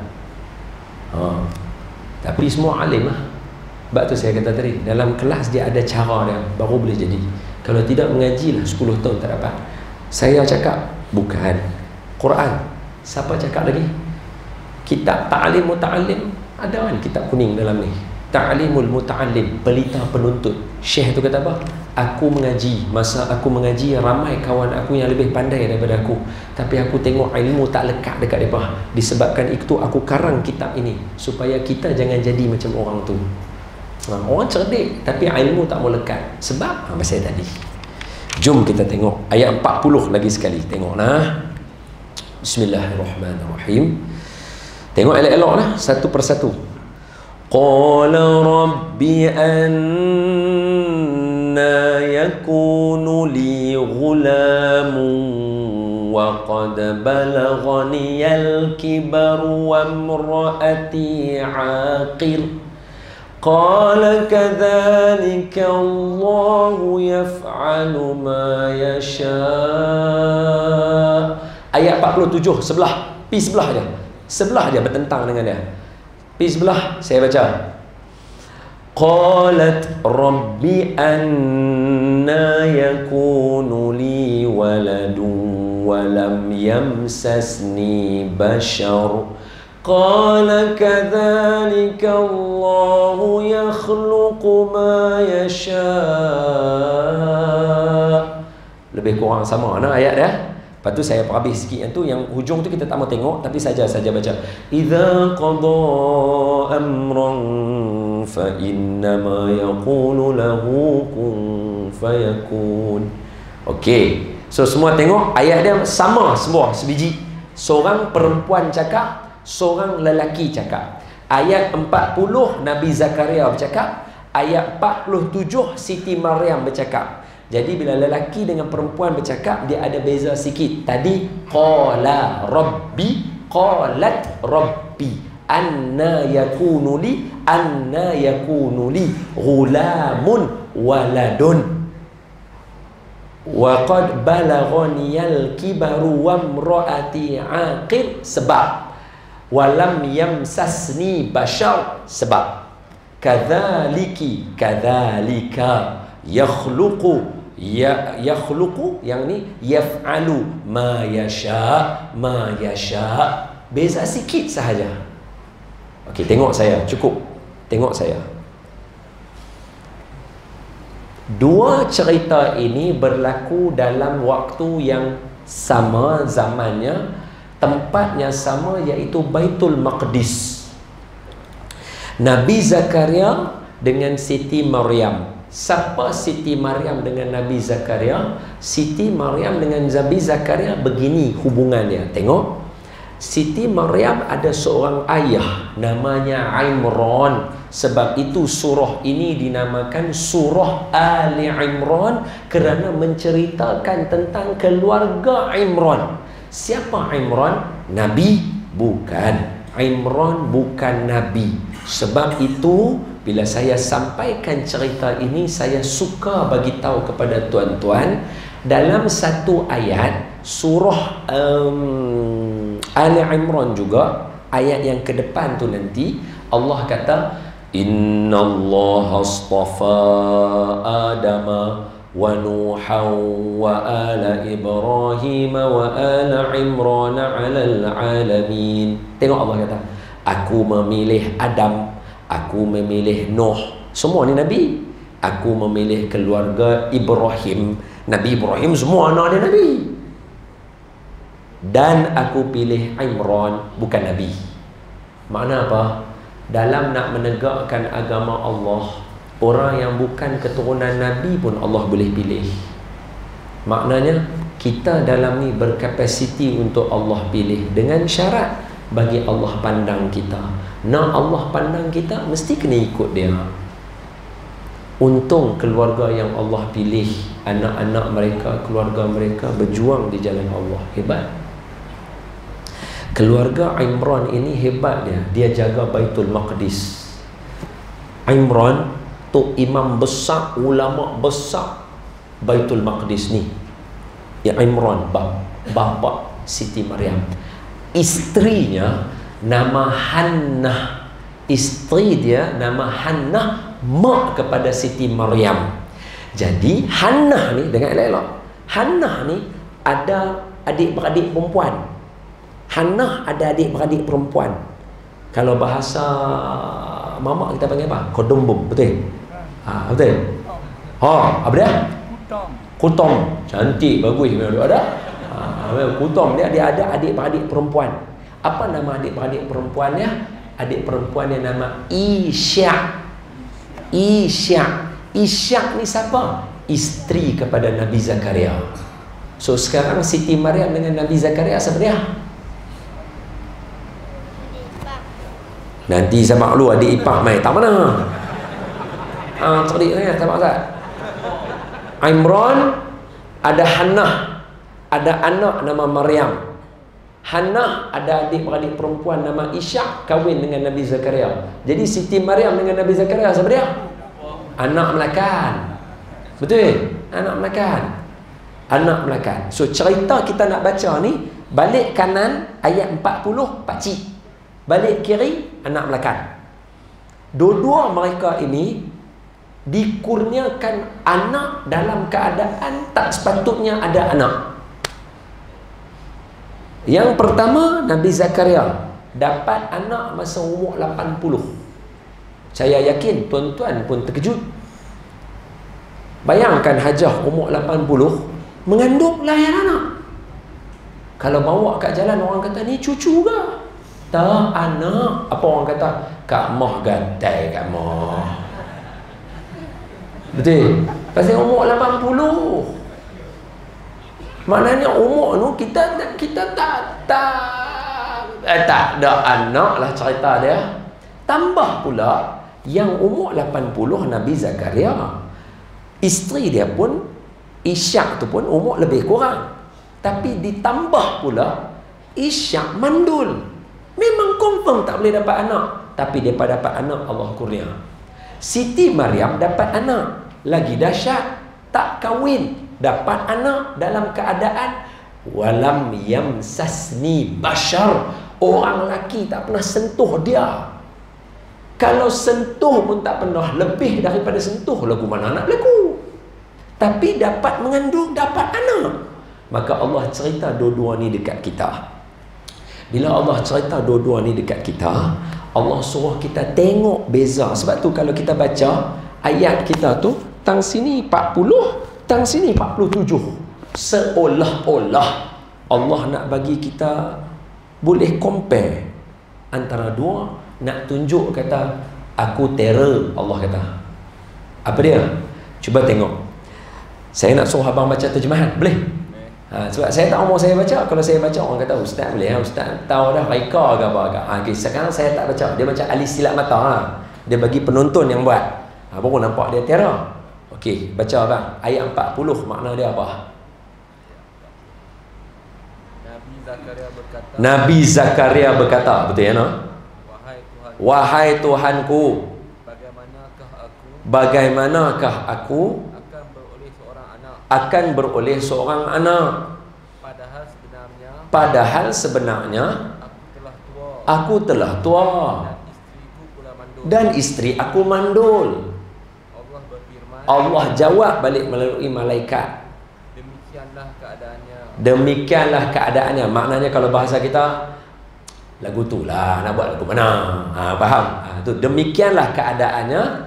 [SPEAKER 1] Tapi semua alim lah. Sebab tu saya kata tadi, dalam kelas dia ada cara dia, baru boleh jadi. Kalau tidak, mengaji lah 10 tahun tak dapat. Saya cakap, bukan Quran. Siapa cakap lagi? Kitab Ta'lim Muta'allim, ada kan kitab kuning dalam ni, Ta'limul Muta'allim, pelita penuntut. Syekh tu kata apa? Aku mengaji, masa aku mengaji ramai kawan aku yang lebih pandai daripada aku, tapi aku tengok ilmu tak lekat dekat mereka. Disebabkan itu aku karang kitab ini, supaya kita jangan jadi macam orang tu. Orang cerdik tapi ilmu tak mau lekat. Sebab masa tadi. Jom kita tengok ayat 40 lagi sekali. Tengok nah. Bismillahirrahmanirrahim. Tengok elok-elok lah, satu persatu. Qala rabbi anna yakunu li ghulamun wa qad balaghani al-kibar wa imraati 'aqir. Qala kadhalika Allahu yaf'alu ma yasha'. Ayat 47 sebelah, pi sebelah dia. Sebelah dia bertentang dengan dia. Pi sebelah, saya baca. Qalat rabbi anna yakunu li waladun wa lam yamsasni bashar. Qala kadhalika Allahu yakhluqu ma yasha'. Lebih kurang sama nah ayat dia. Lepas tu saya perhabis sikit yang tu, yang hujung tu kita tak mau tengok, tapi saja baca. Idza qada amran fa innama yaqulu lahu kun fayakun. Okey. So semua tengok ayat dia sama semua sebiji. Seorang perempuan cakap, seorang lelaki cakap. Ayat 40 Nabi Zakaria bercakap, ayat 47 Siti Maryam bercakap. Jadi bila lelaki dengan perempuan bercakap, dia ada beza sikit. Tadi qala rabbi, qalat rabbi, anna yakunu li ghulamun waladun wa qad balaghaniyal kibaru wa imraati 'aqir. Sebab walam yamsasni bashar, sebab kadzalika yakhluqu yang ni yaf'alu ma yasha. Beza sikit sahaja. Okey, tengok saya, cukup. Tengok saya. Dua cerita ini berlaku dalam waktu yang sama, zamannya, tempatnya sama, iaitu Baitul Maqdis. Nabi Zakaria dengan Siti Maryam. Siapa Siti Maryam dengan Nabi Zakaria? Siti Maryam dengan Nabi Zakaria begini hubungannya. Tengok. Siti Maryam ada seorang ayah namanya Imran. Sebab itu surah ini dinamakan surah Ali Imran, kerana menceritakan tentang keluarga Imran. Siapa Imran? Nabi? Bukan. Imran bukan Nabi. Sebab itu bila saya sampaikan cerita ini, saya suka bagi tahu kepada tuan-tuan, dalam satu ayat surah Ali Imran juga, ayat yang ke depan tu nanti Allah kata, innallaha astafa adama wa nuhan wa ala ibrahim wa ala imran 'alal alamin. Tengok Allah kata, aku memilih Adam, aku memilih Nuh. Semua ni Nabi. Aku memilih keluarga Ibrahim. Nabi Ibrahim semua anak dia Nabi. Dan aku pilih Imran, bukan Nabi. Makna apa? Dalam nak menegakkan agama Allah, orang yang bukan keturunan Nabi pun Allah boleh pilih. Maknanya kita dalam ni berkapasiti untuk Allah pilih, dengan syarat bagi Allah pandang kita. Nak Allah pandang kita, mesti kena ikut dia. Untung keluarga yang Allah pilih, anak-anak mereka, keluarga mereka berjuang di jalan Allah. Hebat. Keluarga Imran ini hebat dia. Dia jaga Baitul Maqdis. Imran tu imam besar, ulama besar Baitul Maqdis ni. Ya, Imran bapa Siti Maryam. Istrinya nama Hannah. Isteri dia nama Hannah, mak kepada Siti Maryam. Jadi Hannah ni, dengar elok-elok, Hannah ni ada adik-beradik perempuan. Hannah ada adik-beradik perempuan. Kalau bahasa mamak kita panggil apa? Kodombum, betul? Betul? Apa dia? Kutong. Cantik, bagus. Ada? Kutong dia ada adik-beradik perempuan. Apa nama adik-beradik perempuannya? Adik perempuannya nama Isyak. Isyak ni siapa? Isteri kepada Nabi Zakaria. So sekarang Siti Maryam dengan Nabi Zakaria siapa dia? Nanti saya maklum adik ipar mai tak mana. Cerdik ni tak maksud. Imran ada Hannah, ada anak nama Maryam. Hannah ada adik-beradik perempuan nama Isyak, kahwin dengan Nabi Zakaria. Jadi Siti Maryam dengan Nabi Zakaria siapa dia? Anak melakan. Betul? Anak melakan. Anak melakan. So cerita kita nak baca ni, balik kanan ayat 40 pakcik, balik kiri anak melakan. Dua-dua mereka ini dikurniakan anak dalam keadaan tak sepatutnya ada anak. Yang pertama, Nabi Zakaria dapat anak masa umur 80. Saya yakin tuan-tuan pun terkejut. Bayangkan hajah umur 80 mengandung lahir anak. Kalau bawa kat jalan orang kata ni cucu ke? Tak, anak. Apa orang kata? Kak Moh gantai Kak Moh. Betul? Pasal umur 80. Maknanya umur tu kita tak ada anak lah cerita dia. Tambah pula yang umur 80 Nabi Zakaria. Isteri dia pun Isyak tu pun umur lebih kurang. Tapi ditambah pula Isyak mandul. Memang confirm tak boleh dapat anak. Tapi dia dapat anak, Allah kurnia. Siti Maryam dapat anak. Lagi dahsyat, tak kahwin, dapat anak dalam keadaan walam yamsasni bashar. Orang lelaki tak pernah sentuh dia. Kalau sentuh pun tak pernah, lebih daripada sentuh lagu mana nak berlaku. Tapi dapat mengandung, dapat anak. Maka Allah cerita dua-dua ni dekat kita. Bila Allah cerita dua-dua ni dekat kita, Allah suruh kita tengok beza. Sebab tu kalau kita baca ayat kita tu, tang sini 40, tang sini 47. Seolah-olah Allah nak bagi kita boleh compare antara dua, nak tunjuk kata aku terror. Allah kata apa dia? Cuba tengok. Saya nak suruh abang baca terjemahan, boleh? Sebab saya tak mahu saya baca. Kalau saya baca orang kata ustaz boleh, ustaz tahu dah reka ke apa ke. Okay, sekarang saya tak baca. Dia macam alis silap mata lah. Dia bagi penonton yang buat. Baru nampak dia terror. Okey, baca abang. Ayat 40 makna dia apa? Nabi Zakaria berkata, betul ya no? Wahai Tuhanku, bagaimanakah aku akan beroleh seorang anak, padahal sebenarnya aku telah tua dan isteri aku mandul. Allah jawab balik melalui malaikat, demikianlah keadaannya. Maknanya kalau bahasa kita, lagu tu lah nak buat lagu mana, faham? Tu demikianlah keadaannya.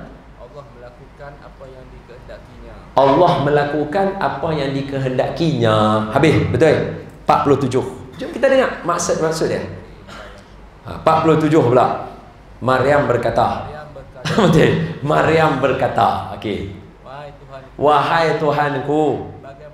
[SPEAKER 1] Allah melakukan apa yang dikehendakinya. Habis, betul? 47. Jom kita dengar maksud dia. 47 pula. Maryam berkata. Betul. Maryam berkata. Okey. Wahai Tuhanku,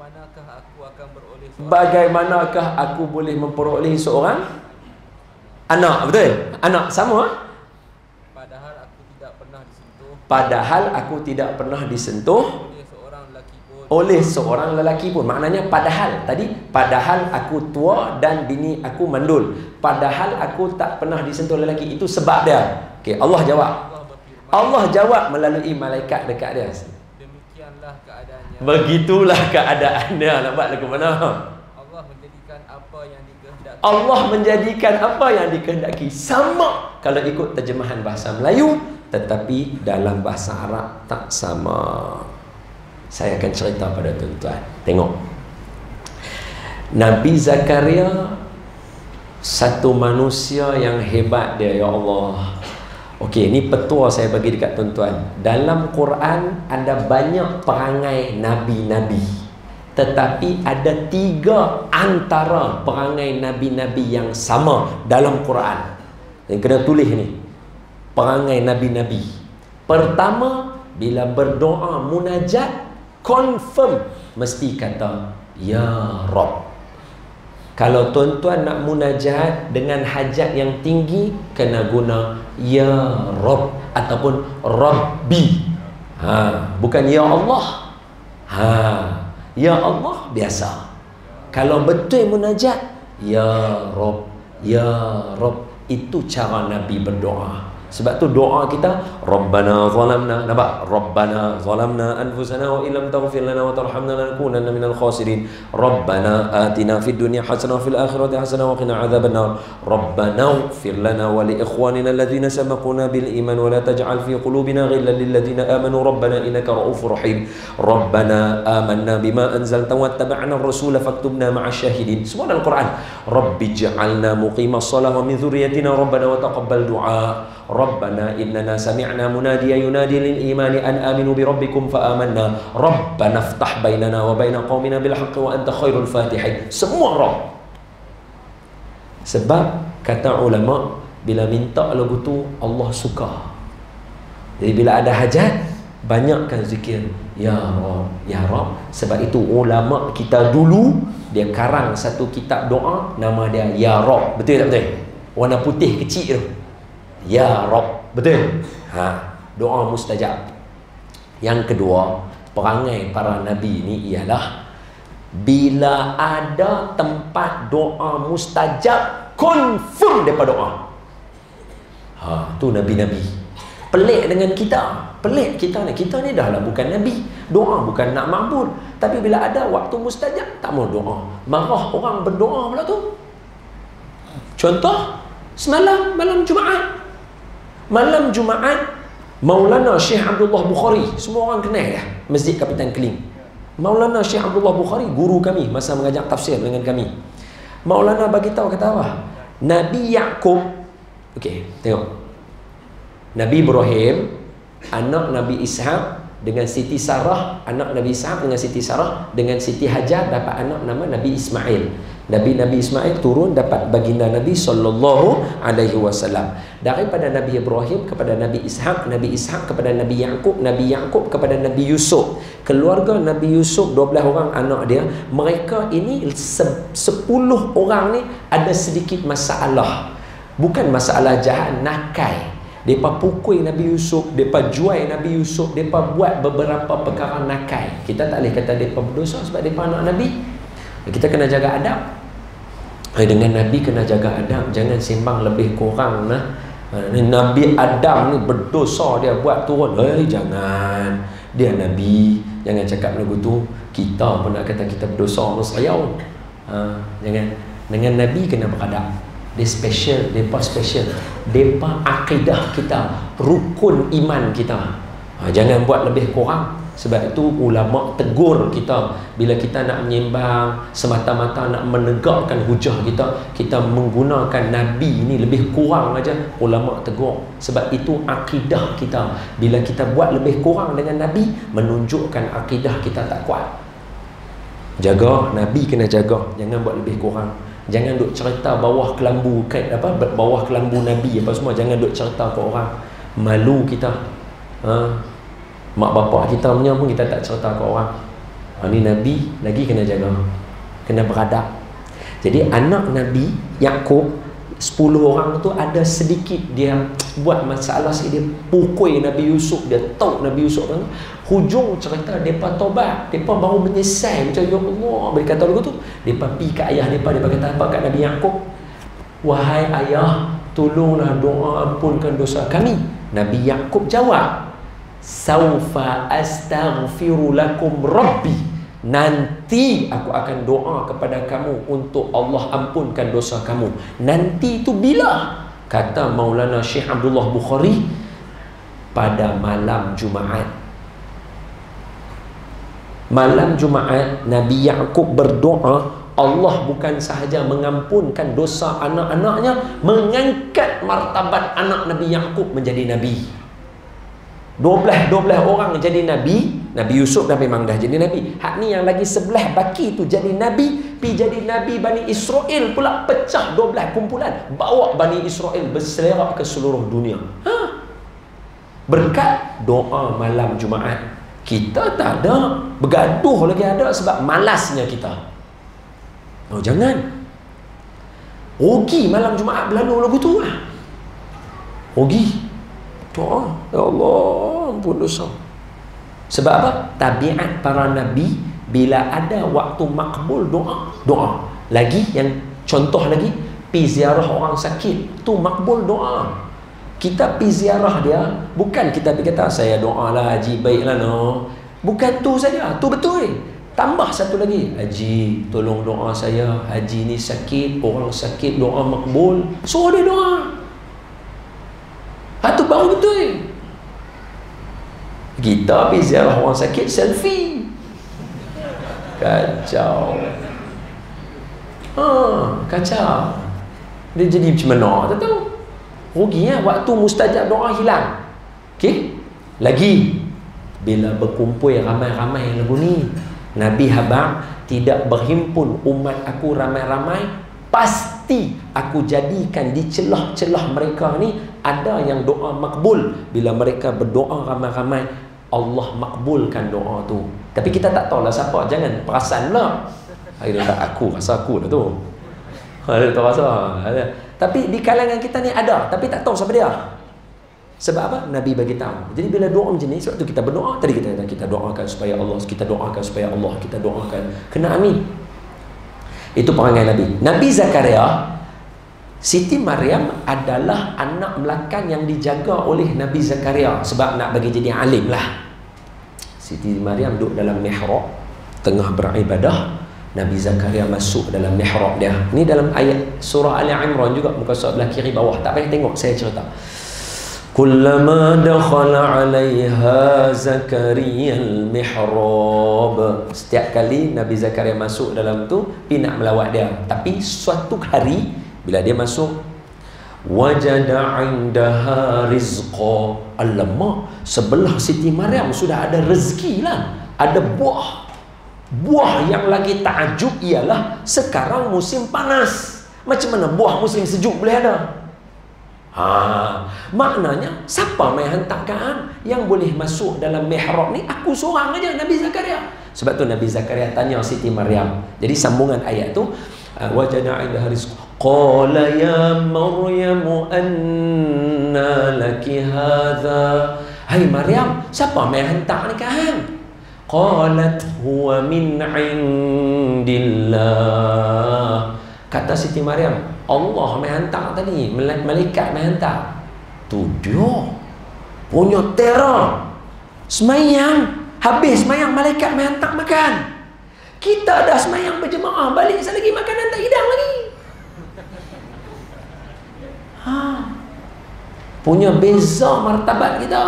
[SPEAKER 1] bagaimanakah aku boleh memperoleh seorang anak? Betul? Anak sama? Padahal aku tidak pernah disentuh
[SPEAKER 2] lelaki pun.
[SPEAKER 1] Oleh seorang lelaki pun. Maknanya padahal tadi, padahal aku tua dan bini aku mandul, padahal aku tak pernah disentuh lelaki, itu sebab dia. Okey, Allah jawab. Allah jawab melalui malaikat dekat dia.
[SPEAKER 2] Demikianlah keadaannya.
[SPEAKER 1] Begitulah keadaannya. Nampak lagu mana?
[SPEAKER 2] Allah menjadikan apa yang dikehendaki.
[SPEAKER 1] Allah menjadikan apa yang dikehendaki. Sama kalau ikut terjemahan bahasa Melayu, tetapi dalam bahasa Arab tak sama. Saya akan cerita pada tuan-tuan. Tengok, Nabi Zakaria satu manusia yang hebat dia, ya Allah. Okey, ni petua saya bagi dekat tuan-tuan. Dalam Quran ada banyak perangai nabi-nabi, tetapi ada 3 antara perangai nabi-nabi yang sama dalam Quran. Yang kena tulis ni, perangai nabi-nabi. Pertama, bila berdoa munajat, confirm mesti kata ya Rabb. Kalau tuan-tuan nak munajat dengan hajat yang tinggi, kena guna ya Rabb ataupun Rabbi. Bukan ya Allah. Ya Allah biasa. Kalau betul munajat, ya Rabb, ya Rabb. Itu cara Nabi berdoa. Sebab tu doa kita, Rabbana zalamna, nampak? Rabbana zalamna anfusana wa illam taghfir lana wa tarhamna lanakunanna minal khasirin. Rabbana atina fid dunya hasanah wa fil akhirati hasanah wa qina adzabannar. Rabbana ighfir lana wa li ikhwanina alladhina sabaquna bil iman wa la taj'al fi qulubina ghillan lil ladzina amanu rabbana innaka ra'ufur rahim. Rabbana amanna bima anzalta wattaba'na ar-rasula faktubna ma'asy syahidin. Semua dalam Quran. Rabbij'alna muqimas shalah wa min dzurriyyatina rabbana wa taqabbal du'a. Rabbana innana sami'na munadiyan yunadi lil imani an aminu bi rabbikum fa amanna. Rabbana iftah bainana wa baina qaumina bil haqqi wa anta khairul fatihin. Semua Rabb. Sebab kata ulama, bila minta lagu tu Allah suka. Jadi bila ada hajat, banyakkan zikir ya Rabb, ya Rabb. Sebab itu ulama kita dulu dia karang satu kitab doa, nama dia ya Rabb. Betul tak betul? Warna putih kecil tu, ya Rabb. Betul? Doa mustajab. Yang kedua, perangai para nabi ni ialah bila ada tempat doa mustajab, confirm daripada doa. Tu nabi-nabi. Pelik dengan kita. Pelik kita ni dah lah bukan nabi. Doa bukan nak makbul. Tapi bila ada waktu mustajab, tak mau doa. Marah orang berdoa pula tu. Contoh, semalam malam Jumaat. Malam Jumaat, Maulana Syekh Abdullah Bukhari, semua orang kenal ya, Masjid Kapitan Keling. Maulana Syekh Abdullah Bukhari, guru kami masa mengajar tafsir dengan kami. Maulana bagi tahu kata apa? Nabi Yaqub, okey, tengok. Nabi Ibrahim, anak Nabi Ishaq dengan Siti Sarah, anak Nabi Ishaq dengan Siti Sarah dengan Siti Hajar dapat anak nama Nabi Ismail. Nabi Ismail turun dapat baginda Nabi sallallahu alaihi wasallam. Daripada Nabi Ibrahim kepada Nabi Ishaq kepada Nabi Yaqub kepada Nabi Yusuf. Keluarga Nabi Yusuf 12 orang anak dia, mereka ini 10 orang ni ada sedikit masalah. Bukan masalah jahat, nakai. Depa pukul Nabi Yusuf, depa jual Nabi Yusuf, depa buat beberapa perkara nakai. Kita tak boleh kata depa berdosa sebab depa anak Nabi. Kita kena jaga adab. Dengan Nabi kena jaga adab, jangan sembang lebih kurang nah. Nabi Adam ni berdosa dia buat turun. Jangan. Dia Nabi, jangan cakap lagu tu. Kita pun nak kata kita berdosa mesayau. Jangan. Dengan Nabi kena beradab. Dia special, depa special. Depa akidah kita, rukun iman kita. Jangan buat lebih kurang. Sebab itu ulama tegur kita bila kita nak menyembang semata-mata nak menegakkan hujah kita, kita menggunakan Nabi ni lebih kurang aja, ulama tegur. Sebab itu akidah kita, bila kita buat lebih kurang dengan Nabi, menunjukkan akidah kita tak kuat. Jaga Nabi, kena jaga, jangan buat lebih kurang. Jangan duk cerita bawah kelambu bawah kelambu Nabi apa semua, jangan duk cerita ke orang. Malu kita. Mak bapak kita punya pun kita tak cerita ke orang. Ni Nabi lagi kena jaga, kena beradab. Jadi anak Nabi Yaqub 10 orang tu ada sedikit dia buat masalah dia pukul Nabi Yusuf, dia tahu Nabi Yusuf kan. Hujung cerita depa tobat, depa baru menyesal macam ya Allah. Mereka kata lagu tu, depa pi kat ayah depa, depa kata apa kat Nabi Yaqub? Wahai ayah, tolonglah doa ampunkan dosa kami. Nabi Yaqub jawab, saufa astaghfiru lakum rabbi, nanti aku akan doa kepada kamu untuk Allah ampunkan dosa kamu. Nanti itu bila? Kata Maulana Syekh Abdullah Bukhari, pada malam Jumaat. Malam Jumaat Nabi Yaqub berdoa, Allah bukan sahaja mengampunkan dosa anak-anaknya, mengangkat martabat anak Nabi Yaqub menjadi Nabi. 12 orang jadi Nabi. Nabi Yusuf dah memang dah jadi Nabi. Hak ni yang lagi sebelah baki tu jadi Nabi. Pi jadi Nabi Bani Israel pula, pecah 12 kumpulan, bawa Bani Israel berselerak ke seluruh dunia. Berkat doa malam Jumaat. Kita tak ada, bergaduh lagi ada sebab malasnya kita. Oh jangan. Rugi malam Jumaat berlalu lagu tu lah. Rugi. Doa, ya Allah ampun dosa. Sebab apa? Tabiat para nabi, bila ada waktu makbul doa. Lagi yang contoh lagi, pi ziarah orang sakit, tu makbul doa. Kita pi ziarah dia, bukan kita pergi kata saya doalah haji baiklah no. Bukan tu saja, tu betul. Tambah satu lagi, haji tolong doa saya, haji ni sakit, orang sakit doa makbul. Suruh dia doa. Itu baru betul. Kita pergi ziarah orang sakit selfie. Kacau. Kacau. Dia jadi macam mana? Tak tahu. Rugi ya, waktu mustajab doa hilang. Okey? Lagi bila berkumpul ramai-ramai lagu ni, Nabi Habang tidak berhimpun umat aku ramai-ramai, pasti aku jadikan di celah-celah mereka ni ada yang doa makbul. Bila mereka berdoa ramai-ramai, Allah makbulkan doa tu. Tapi kita tak tahulah siapa. Jangan perasan pula. Akhirnya tak aku, rasa aku dah tu. Ada tak rasa. Tapi di kalangan kita ni ada, tapi tak tahu siapa dia. Sebab apa? Nabi bagi tahu. Jadi bila doa macam ni, sebab tu kita berdoa. Tadi kita doakan supaya Allah, kita doakan supaya Allah, kita doakan kena amin. Itu perangai Nabi. Nabi Zakaria, Siti Maryam adalah anak melakan yang dijaga oleh Nabi Zakaria sebab nak bagi jadi alim lah. Siti Maryam duduk dalam mihrab tengah beribadah. Nabi Zakaria masuk dalam mihrab dia. Ni dalam ayat surah Ali Imran juga, muka surat belah kiri bawah. Tak payah tengok, saya cerita. Kullama dakhala 'alaiha Zakaria al-mihrab. Setiap kali Nabi Zakaria masuk dalam tu, pi nak melawat dia. Tapi suatu hari bila dia masuk, wajada 'indaha rizqa. Alamak, sebelah Siti Maryam sudah ada rezeki lah. Ada buah. Buah yang lagi takjub ialah sekarang musim panas. Macam mana buah musim sejuk boleh ada? Maknanya siapa mai hantarkan yang boleh masuk dalam mihrab ni? Aku seorang aja, Nabi Zakaria. Sebab tu Nabi Zakaria tanya Siti Maryam. Jadi sambungan ayat tu, wajada 'indaha rizqa. Qala ya Maryam anna laki hadha. Hai Maryam, siapa mai hantar ni kan? Qalat huwa min 'indillah. Kata Siti Maryam, Allah mai hantar tadi, malaikat mai hantar. Tu dia punya teror. Semayang, habis semayang malaikat mai hantar makan. Kita dah semayang berjemaah, balik sekali lagi makanan tak hidang lagi. Punya beza martabat kita.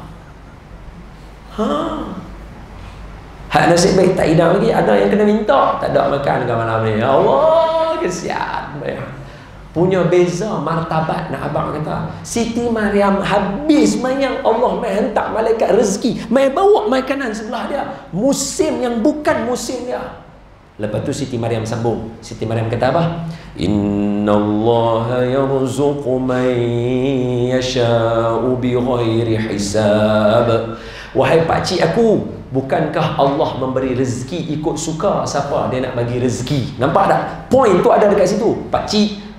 [SPEAKER 1] Hak nasib baik tak hidang lagi, ada yang kena minta tak ada makan ke malam ni. Ya Allah, kesian. Punya beza martabat. Nak abang kata, Siti Maryam habis mayang, Allah mai hantar malaikat rezeki, mai bawa makanan sebelah dia, musim yang bukan musim dia. Lepas tu Siti Maryam sambung. Siti Maryam kata apa? Innallaha yarzuqu man yasha'u bighairi hisab. Wahai pakcik aku, bukankah Allah memberi rezeki ikut suka siapa dia nak bagi rezeki? Nampak tak? Point tu ada dekat situ. Pakcik,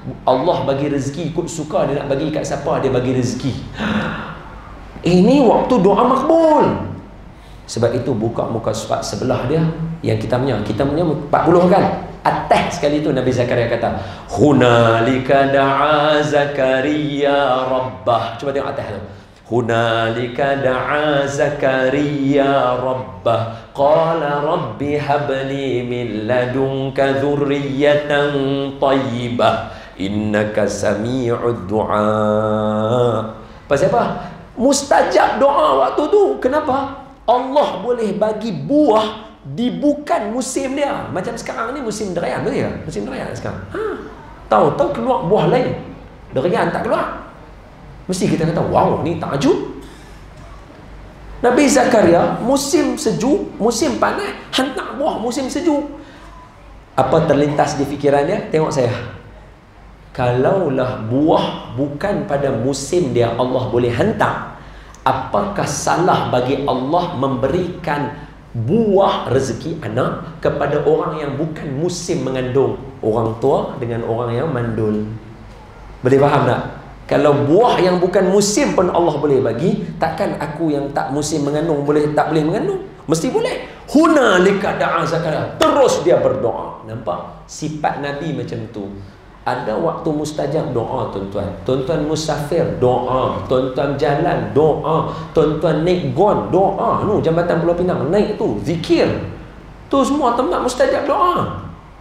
[SPEAKER 1] Allah bagi rezeki ikut suka dia nak bagi kat siapa dia bagi rezeki. Ini waktu doa makbul. Sebab itu buka muka surat sebelah dia yang kita punya 40 kan. Atas sekali tu Nabi Zakaria kata, hunalika da'a Zakaria rabbah. Cuba tengok atas tu. Hunalika da'a Zakaria rabbah qala rabbi habli min ladunka dzurriyyatan thayyibah innaka sami'ud du'a. Pasal apa? Mustajab doa waktu tu. Kenapa? Allah boleh bagi buah di bukan musim dia. Macam sekarang ni musim durian, betul tak? Musim durian sekarang. Tahu-tahu keluar buah lain. Durian tak keluar. Mesti kita kata, wow, ni takjub. Nabi Zakaria musim sejuk, musim panas, hantar buah musim sejuk. Apa terlintas di fikiran dia? Tengok saya. Kalaulah buah bukan pada musim dia Allah boleh hantar, apakah salah bagi Allah memberikan buah rezeki anak kepada orang yang bukan musim mengandung? Orang tua dengan orang yang mandul. Boleh faham tak? Kalau buah yang bukan musim pun Allah boleh bagi, takkan aku yang tak musim mengandung tak boleh mengandung? Mesti boleh. Hunalika da'a Zakaria, terus dia berdoa. Nampak? Sifat Nabi macam tu. Ada waktu mustajab doa, tuan-tuan. Tuan-tuan musafir, doa. Tuan-tuan jalan, doa. Tuan-tuan naik gon, doa. Jambatan Pulau Pinang, naik tu, zikir. Tu semua tempat mustajab doa.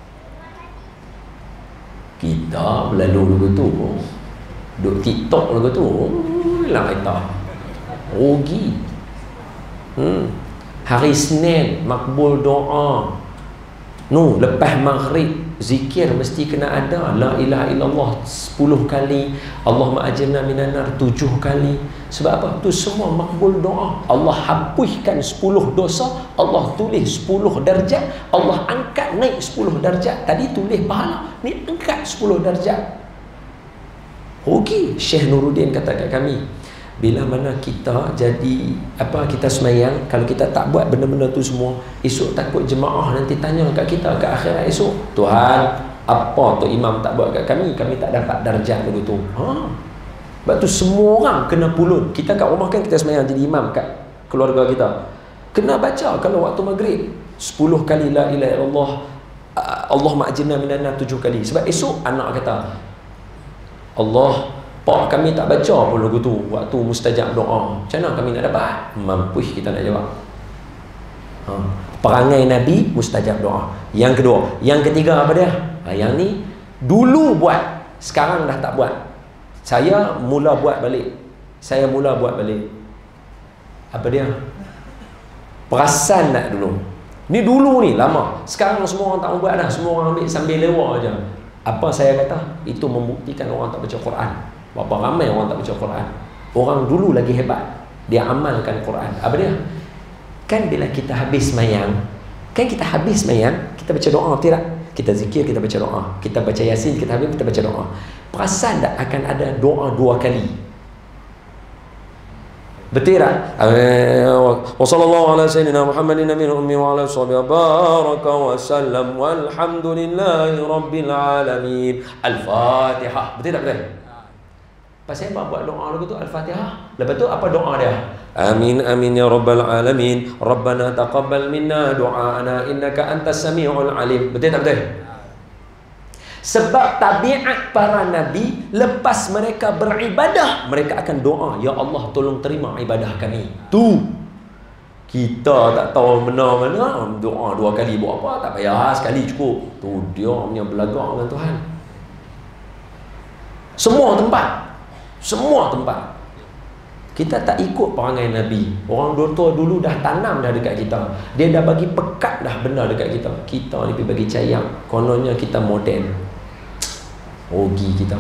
[SPEAKER 1] Kita berlalu lagu tu, duk TikTok lagu tu, hilang kita. Rugi. Hari Senin, makbul doa. Lepas maghrib, zikir mesti kena ada. La ilaha illallah 10 kali. Allahumma ajirna minan nar 7 kali. Sebab apa? Tu semua makbul doa. Allah hapuskan 10 dosa, Allah tulis 10 darjat, Allah angkat naik 10 darjat. Tadi tulis pahala, ni angkat 10 darjat. Rugi. Syekh Nuruddin kata kat kami, bila mana kita jadi kita semayang, kalau kita tak buat benda-benda tu semua, esok takut jemaah nanti tanya kat kita kat akhirat esok, Tuhan, apa tu imam tak buat kat kami tak dapat darjat begitu. Sebab tu semua orang kena pulun. Kita kat rumah kan kita semayang jadi imam kat keluarga kita, kena baca kalau waktu maghrib 10 kali la ilaha illallah, Allahumma ajirna minan nar 7 kali. Sebab esok anak kata, Allah, Pak, kami tak baca pun lagu tu waktu mustajab doa. Macam mana kami nak dapat? Mampus kita nak jawab. Perangai Nabi mustajab doa. Yang kedua. Yang ketiga apa dia? Yang ni dulu buat, sekarang dah tak buat. Saya mula buat balik. Apa dia? Perasan tak dulu? Ni dulu ni lama. Sekarang semua orang tak buat dah. Semua orang ambil sambil lewat aja. Apa saya kata? Itu membuktikan orang tak baca Quran. Berapa ramai orang tak baca Quran. Orang dulu lagi hebat, dia amalkan Quran. Apa dia? Kan bila kita habis mayang, kita baca doa, tidak? Kita zikir, kita baca doa. Kita baca Yasin, kita habis, kita baca doa. Perasan tak akan ada doa 2 kali? Betul tak? Wa sallallahu ala sayyidina Muhammadin nabiyil ummi wa ala sahbihi baraka wa sallam walhamdulillahi rabbil alamin. Al-Fatihah. Betul tak betul? Pasal apa buat doa lagu tu Al-Fatihah? Lepas tu apa doa dia? Amin amin ya rabbal alamin. Rabbana taqabbal minna du'ana innaka antas samiul alim. Betul tak betul? Sebab tabiat para nabi, lepas mereka beribadah, mereka akan doa, ya Allah tolong terima ibadah kami. Tu kita tak tahu mana-mana, doa 2 kali buat apa, tak payah sekali cukup. Tu dia punya belagak dengan Tuhan. Semua tempat kita tak ikut perangai Nabi. Orang tua dulu dah tanam dah dekat kita, dia dah bagi pekat dah benda dekat kita. Kita ni pergi bagi cayang, kononnya kita moden. Rugi kita.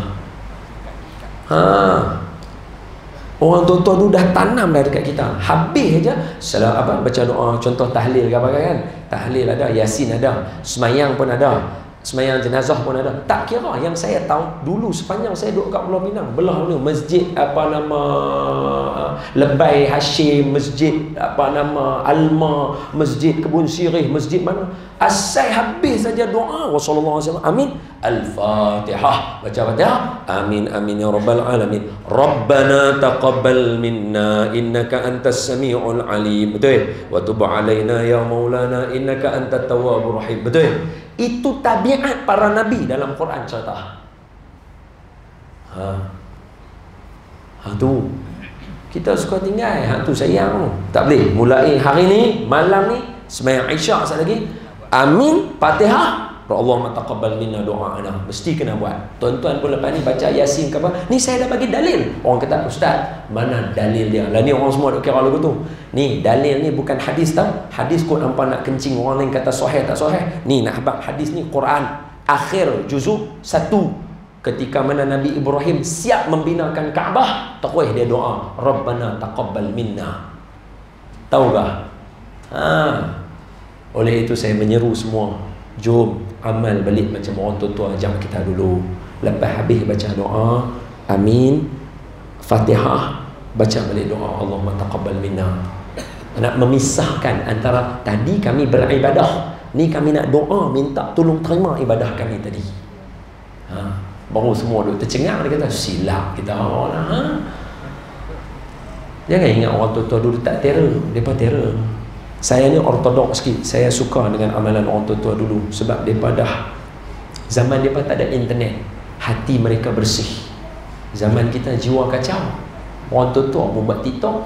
[SPEAKER 1] Orang tua-tua dulu dah tanam dah dekat kita. Habis aja baca doa, contoh tahlil ke apa kan? Tahlil ada, Yasin ada, semayang pun ada. Semayang jenazah pun ada. Tak kira, yang saya tahu dulu sepanjang saya duduk kat Pulau Pinang, belah ni masjid apa nama Lebai Hashim, masjid apa nama Alma, masjid Kebun Sirih, masjid mana, asal habis saja doa Rasulullah SAW, amin, Al-Fatihah, baca Fatihah, amin amin ya rabbal alamin, Rabbana taqabbal minna innaka antas sami'ul alim, betul, wa tub alaina ya maulana innaka antat tawwabur rahim, betul. Itu tabiat para nabi dalam Quran cerita. Tu kita suka tinggal, tu sayang. Tak boleh. Mulai hari ni, malam ni, sembahyang Isyak sekali lagi, amin, Fatihah, Allahumma taqabbal minna doa'ana. Mesti kena buat. Tuan-tuan pun lepas ni baca Yasin ke apa, ni saya dah bagi dalil. Orang kata, ustaz, mana dalil dia? Lah ni orang semua duk kira lagu tu. Ni dalil ni bukan hadis tau. Hadis kau nampak nak kencing, orang lain kata sahih tak sahih. Ni nak habaq hadis ni Quran akhir juzuk 1. Ketika mana Nabi Ibrahim siap membinakan Kaabah, terus dia doa, Rabbana taqabbal minna. Tahu tak? Oleh itu saya menyeru semua, jom amal balik macam orang tua-tua ajak kita dulu. Lepas habis baca doa, amin, Fatihah, baca balik doa Allahumma taqabbal minna. Nak memisahkan antara tadi kami beribadah, ni kami nak doa minta tolong terima ibadah kami tadi. Baru semua duk tercengang, dia kata silap kita orang lah. Jangan ingat orang tua-tua dulu tak terror, mereka terror. Saya ni ortodoks sikit, saya suka dengan amalan orang tua-tua dulu, sebab mereka dah zaman mereka tak ada internet, hati mereka bersih. Zaman kita jiwa kacau, orang tua-tua pun buat TikTok.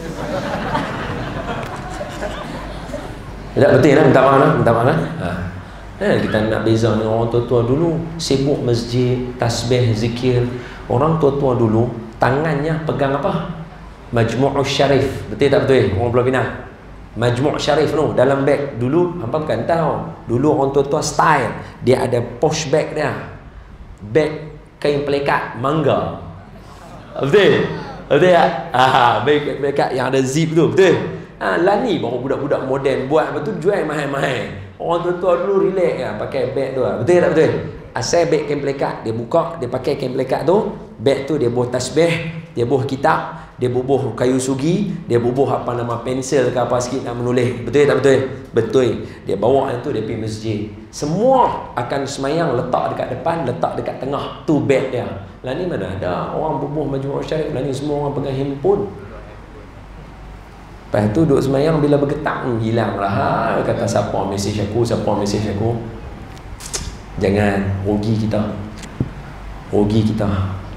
[SPEAKER 1] Tak betul lah, minta maaf lah. Kita nak beza dengan orang tua-tua dulu, sibuk masjid, tasbih, zikir. Orang tua-tua dulu tangannya pegang apa? Majmu' Syarif. Betul tak betul? Orang Pulau Pinang, Majmu' Syarif tu dalam beg dulu, hampa bukan tahu. Dulu orang tua-tua style, dia ada posh bag dia, beg kain pelekat mangga. Betul? Betul tak? Beg pelekat yang ada zip tu, betul? Lah ni baru budak-budak moden buat, lepas tu jual mahal-mahal. Orang tua-tua dulu relax kan, pakai beg tu lah. Betul tak betul? Asal beg kain pelekat, dia buka, dia pakai kain pelekat tu, beg tu dia buah tasbih, dia buah kitab, dia bubuh kayu sugi, dia bubuh apa nama pensel ke apa sikit nak menulis. Betul tak betul? Betul. Dia bawa yang tu, dia pergi masjid. Semua akan semayang letak dekat depan, letak dekat tengah. Tu beg dia. Lah ni mana ada orang bubuh Majmu' Syarif, lah ni semua orang pegang handphone. Lepas tu duduk semayang, bila bergetang hilang lah. Kata siapa mesej aku, siapa mesej aku. Jangan, rugi kita. Rugi kita.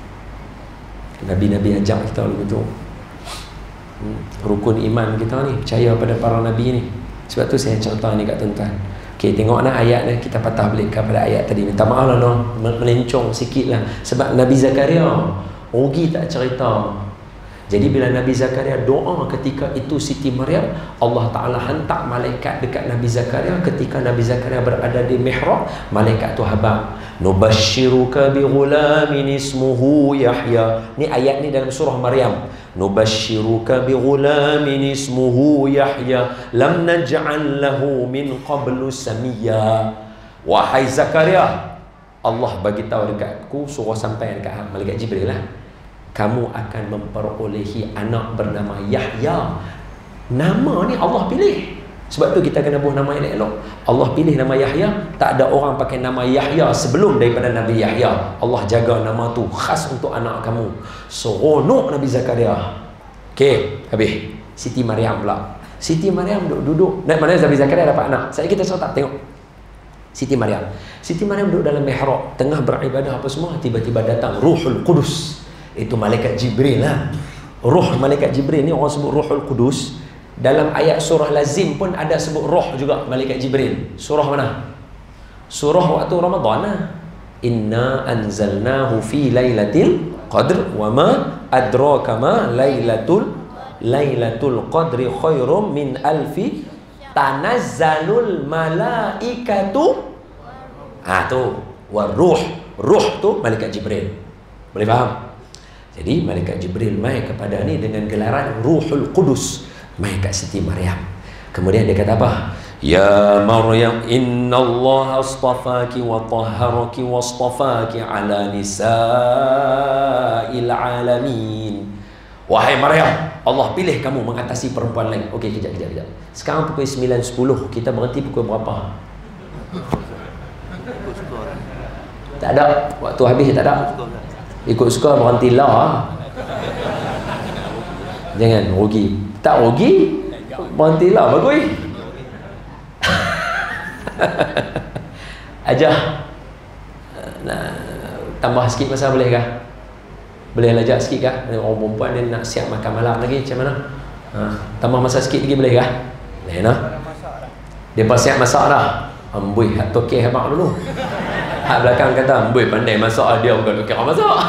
[SPEAKER 1] Nabi-Nabi ajak kita lalu tu. Rukun iman kita ni, percaya pada para Nabi ni. Sebab tu saya cerita ni kat tuan-tuan. Okay, tengok nak ayat ni, kita patah balik kepada ayat tadi. Minta maaf lah no, melencong sikit lah. Sebab Nabi Zakaria rugi tak cerita. Jadi bila Nabi Zakaria doa ketika itu Siti Maryam, Allah Ta'ala hantar malaikat dekat Nabi Zakaria. Ketika Nabi Zakaria berada di mihrab, malaikat tu habaq, nubashiruka bi ghulamin ismuhu Yahya. Ni ayat ni dalam surah Maryam. Nubashiruka bi ghulamin ismuhu Yahya lam naj'al lahu min qablu samiyya. Wahai Zakaria, Allah bagi tahu dekatku, suruh sampai dekat malaikat Jibril lah, kamu akan memperolehi anak bernama Yahya. Nama ni Allah pilih. Sebab tu kita kena buat nama yang elok. Allah pilih nama Yahya. Tak ada orang pakai nama Yahya sebelum daripada Nabi Yahya. Allah jaga nama tu khas untuk anak kamu. Seronok Nabi Zakaria. Okey, habis. Siti Maryam pula. Siti Maryam duduk. Mana Nabi Zakaria dapat anak? Saya kita tak tengok. Siti Maryam. Siti Maryam duduk dalam mihrab, tengah beribadah apa semua, tiba-tiba datang Ruhul Qudus. Itu malaikat Jibril lah. Ruh malaikat Jibril ni orang sebut Ruhul Qudus. Dalam ayat surah Lazim pun ada sebut roh juga malaikat Jibril. Surah mana? Surah waktu Ramadan lah. Inna anzalnahu fi lailatul qadr wa ma adraka ma lailatul qadri khairum min alfi tanazzalul malaikatu. Tu waruh. Ruh tu malaikat Jibril. Boleh faham? Jadi malaikat Jibril mai kepada ni dengan gelaran Ruhul Qudus, mai kat Siti Maryam. Kemudian dia kata apa? Ya Maryam, innallaha astafaki wa tahharaki wa astafaki ala nisa'il alamin. Wahai Maryam, Allah pilih kamu mengatasi perempuan lain. Okey, kejap. Sekarang pukul 9.10, kita berhenti pukul berapa? Tak ada. Waktu habis tak ada. Ikut suka berhentilah. Jangan rugi. Tak rugi, berhentilah, bagus. Ajar. Nah, tambah sikit masa bolehkah? Boleh lajak sikit kah? Orang perempuan dia nak siap makan malam lagi, macam mana? Tambah masa sikit lagi boleh kah? Boleh nah. Dia pas siap masak dah. Amboi, hak tokeh habaq dulu. Hak belakang kata, amboi pandai masak, dia bukan tokeh masak.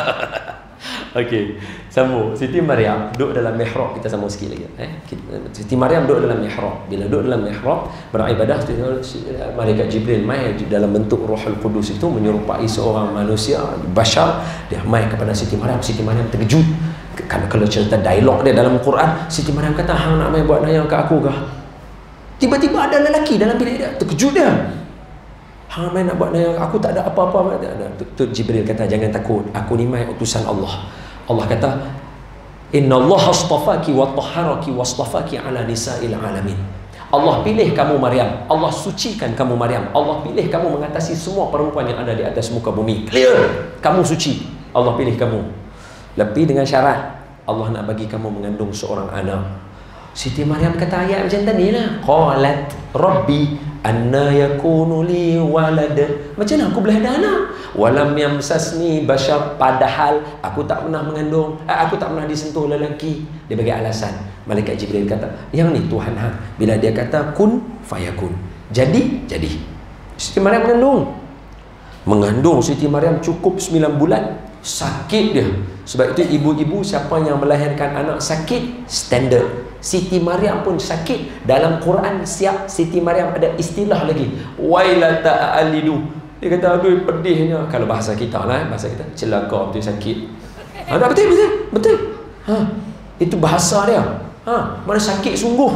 [SPEAKER 1] Okey, sambung. Siti Maryam duduk dalam mihrab. Kita sambung sikit lagi. Siti Maryam duduk dalam mihrab. Bila duduk dalam mihrab beribadah, malaikat Jibril mai dalam bentuk Rohul Qudus itu menyerupai seorang manusia bashar. Dia mai kepada Siti Maryam. Siti Maryam terkejut. Kalau cerita dialog dia dalam Quran, Siti Maryam kata, hang nak mai buat naya ke aku kah? Tiba-tiba ada lelaki dalam bilik dia. Terkejut dia. Hang mai nak buat naya ke aku, tak ada apa-apa. Tu Jibril kata, jangan takut, aku ni mai utusan Allah. Allah kata, innallaha astafaki wa tahharaki wa astafaki ala nisa'il alamin. Allah pilih kamu Maryam, Allah sucikan kamu Maryam, Allah pilih kamu mengatasi semua perempuan yang ada di atas muka bumi. Clear, kamu suci, Allah pilih kamu. Lebih dengan syarat, Allah nak bagi kamu mengandung seorang anak. Siti Maryam kata ayat macam tadi lah. Qalat Rabbi anna yakunu li walad. Macam mana aku boleh ada anak? Walam yamsasni bashar, padahal aku tak pernah mengandung, aku tak pernah disentuh lelaki. Dia bagi alasan. Malaikat Jibril kata, yang ni Tuhan bila dia kata kun fayakun, jadi. Siti Maryam mengandung Siti Maryam cukup 9 bulan. Sakit dia. Sebab itu ibu-ibu siapa yang melahirkan anak sakit, standard. Siti Maryam pun sakit. Dalam Quran siap Siti Maryam ada istilah lagi, wailata alidu. Dia kata aduh pedihnya. Kalau bahasa kita lah, bahasa kita celaka betul sakit. Betul. Itu bahasa dia. Mana sakit sungguh.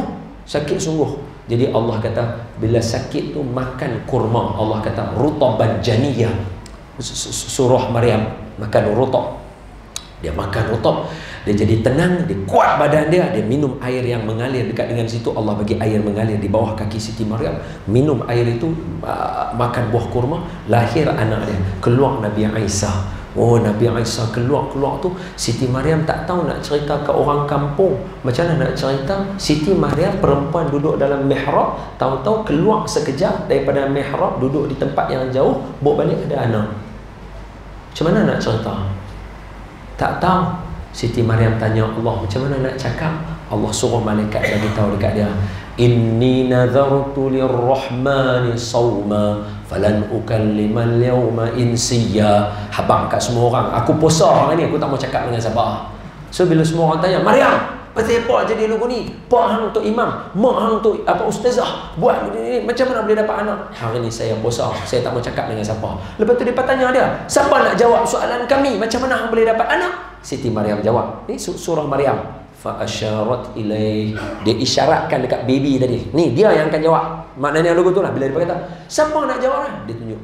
[SPEAKER 1] Jadi Allah kata bila sakit tu makan kurma. Allah kata rutaban janiyah. Surah Maryam makan rutab. Dia makan rutab, dia jadi tenang, dia kuat badan dia. Dia minum air yang mengalir dekat dengan situ. Allah bagi air mengalir di bawah kaki Siti Maryam. Minum air itu, makan buah kurma, lahir anak dia. Keluar Nabi Isa. Nabi Isa keluar tu, Siti Maryam tak tahu nak cerita ke orang kampung. Macam mana nak cerita? Siti Maryam perempuan duduk dalam mihrab, tahu-tahu keluar sekejap daripada mihrab, duduk di tempat yang jauh, bawa balik ada anak. Macam mana nak cerita? Tak tahu. Siti Maryam tanya Allah, macam mana nak cakap? Allah suruh malaikat bagi tahu dekat dia, inni nadhartu lirrahmani sawma falan ukallimal yawma insiya. Habang kat semua orang, aku puasa hari ni, aku tak mau cakap dengan siapa. So bila semua orang tanya, Maryam, pasal apa jadi lugu ni? Pak hang untuk imam, mak hang untuk ustazah, buat ni, macam mana boleh dapat anak? Hari ni saya puasa, saya tak mau cakap dengan siapa. Lepas tu dia tanya dia, siapa nak jawab soalan kami? Macam mana hang boleh dapat anak? Siti Maryam jawab. Ni surah Maryam. Fa asyarat ilaih. Dia isyaratkan dekat baby tadi. Ni dia yang akan jawab. Maknanya lugu tu lah. Bila dia kata, siapa nak jawab? Dia tunjuk.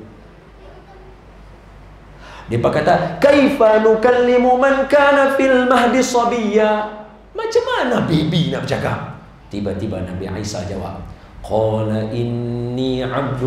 [SPEAKER 1] Dia kata, kaifa nukallimu man kana fil mahdi sabiyya. Macam mana baby nak bercakap? Tiba-tiba Nabi Isa jawab, qala inni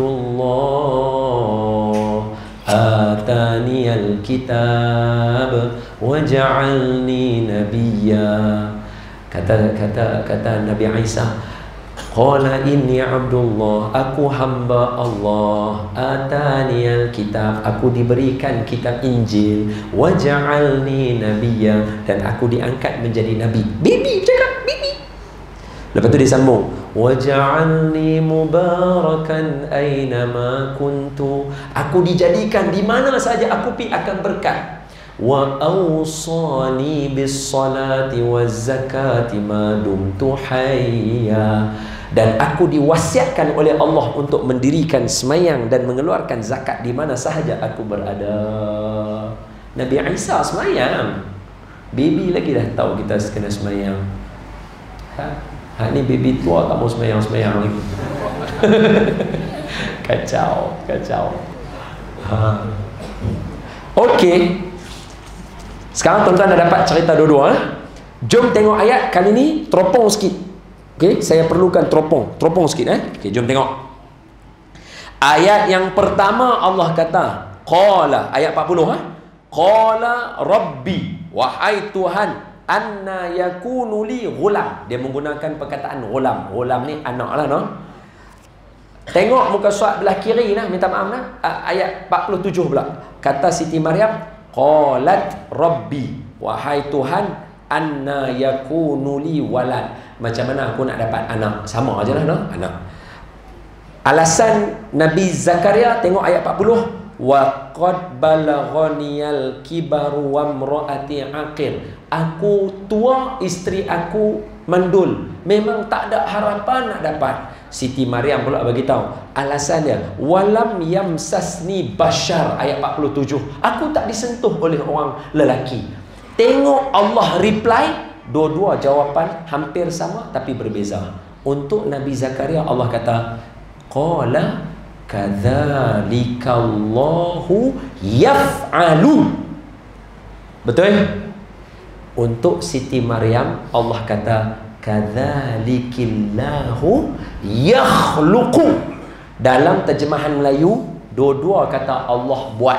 [SPEAKER 1] abdullah ataniyal kitab wa ja'alni nabiyya. Kata Nabi Isa, qala inni abdullah, aku hamba Allah, ataniyal kitab, aku diberikan kitab Injil, wa ja'alni nabiyya, dan aku diangkat menjadi nabi. Bibi cakap, bibi. Lepas tu dia sambung, wa ja'alni mubarakan aynama kuntu, aku dijadikan di mana saja aku pergi akan berkat. Wa awsani bis salati waz zakati ma dumtu hayya, dan aku diwasiatkan oleh Allah untuk mendirikan semayang dan mengeluarkan zakat di mana sahaja aku berada. Nabi Isa semayang, baby lagi dah tahu kita kena semayang. Ni baby tua tak mau semayang lagi. Kacau. Okey. Sekarang tuan-tuan dah dapat cerita dua-dua. Jom tengok ayat kali ni teropong sikit. Okey, saya perlukan teropong sikit. Okey, jom tengok. Ayat yang pertama Allah kata, qala, ayat 40. Qala rabbi, wahai Tuhan, anna yakunu li ghulam. Dia menggunakan perkataan ghulam. Ghulam ni anak lah, no? Tengok muka surat belah kiri nah, minta maaf nah. Ayat 47 pula. Kata Siti Maryam, qalat rabbi, wahai Tuhan, anna yakunu li walad. Macam mana aku nak dapat anak? Sama aja lah, no? Anak. Alasan Nabi Zakaria, tengok ayat 40. Wa qad balaghaniyal kibaru wa imraati aqil. Aku tua, isteri aku mandul. Memang tak ada harapan nak dapat. Siti Maryam pula bagi tahu alasan dia, walam yamsasni bashar, ayat 47. Aku tak disentuh oleh orang lelaki. Tengok Allah reply, dua-dua jawapan hampir sama tapi berbeza. Untuk Nabi Zakaria Allah kata, qala kadzalikallahu yaf'alu. Betul? Untuk Siti Maryam Allah kata, kadzalikillahu yakhluqu. Dalam terjemahan Melayu, dua-dua kata Allah buat.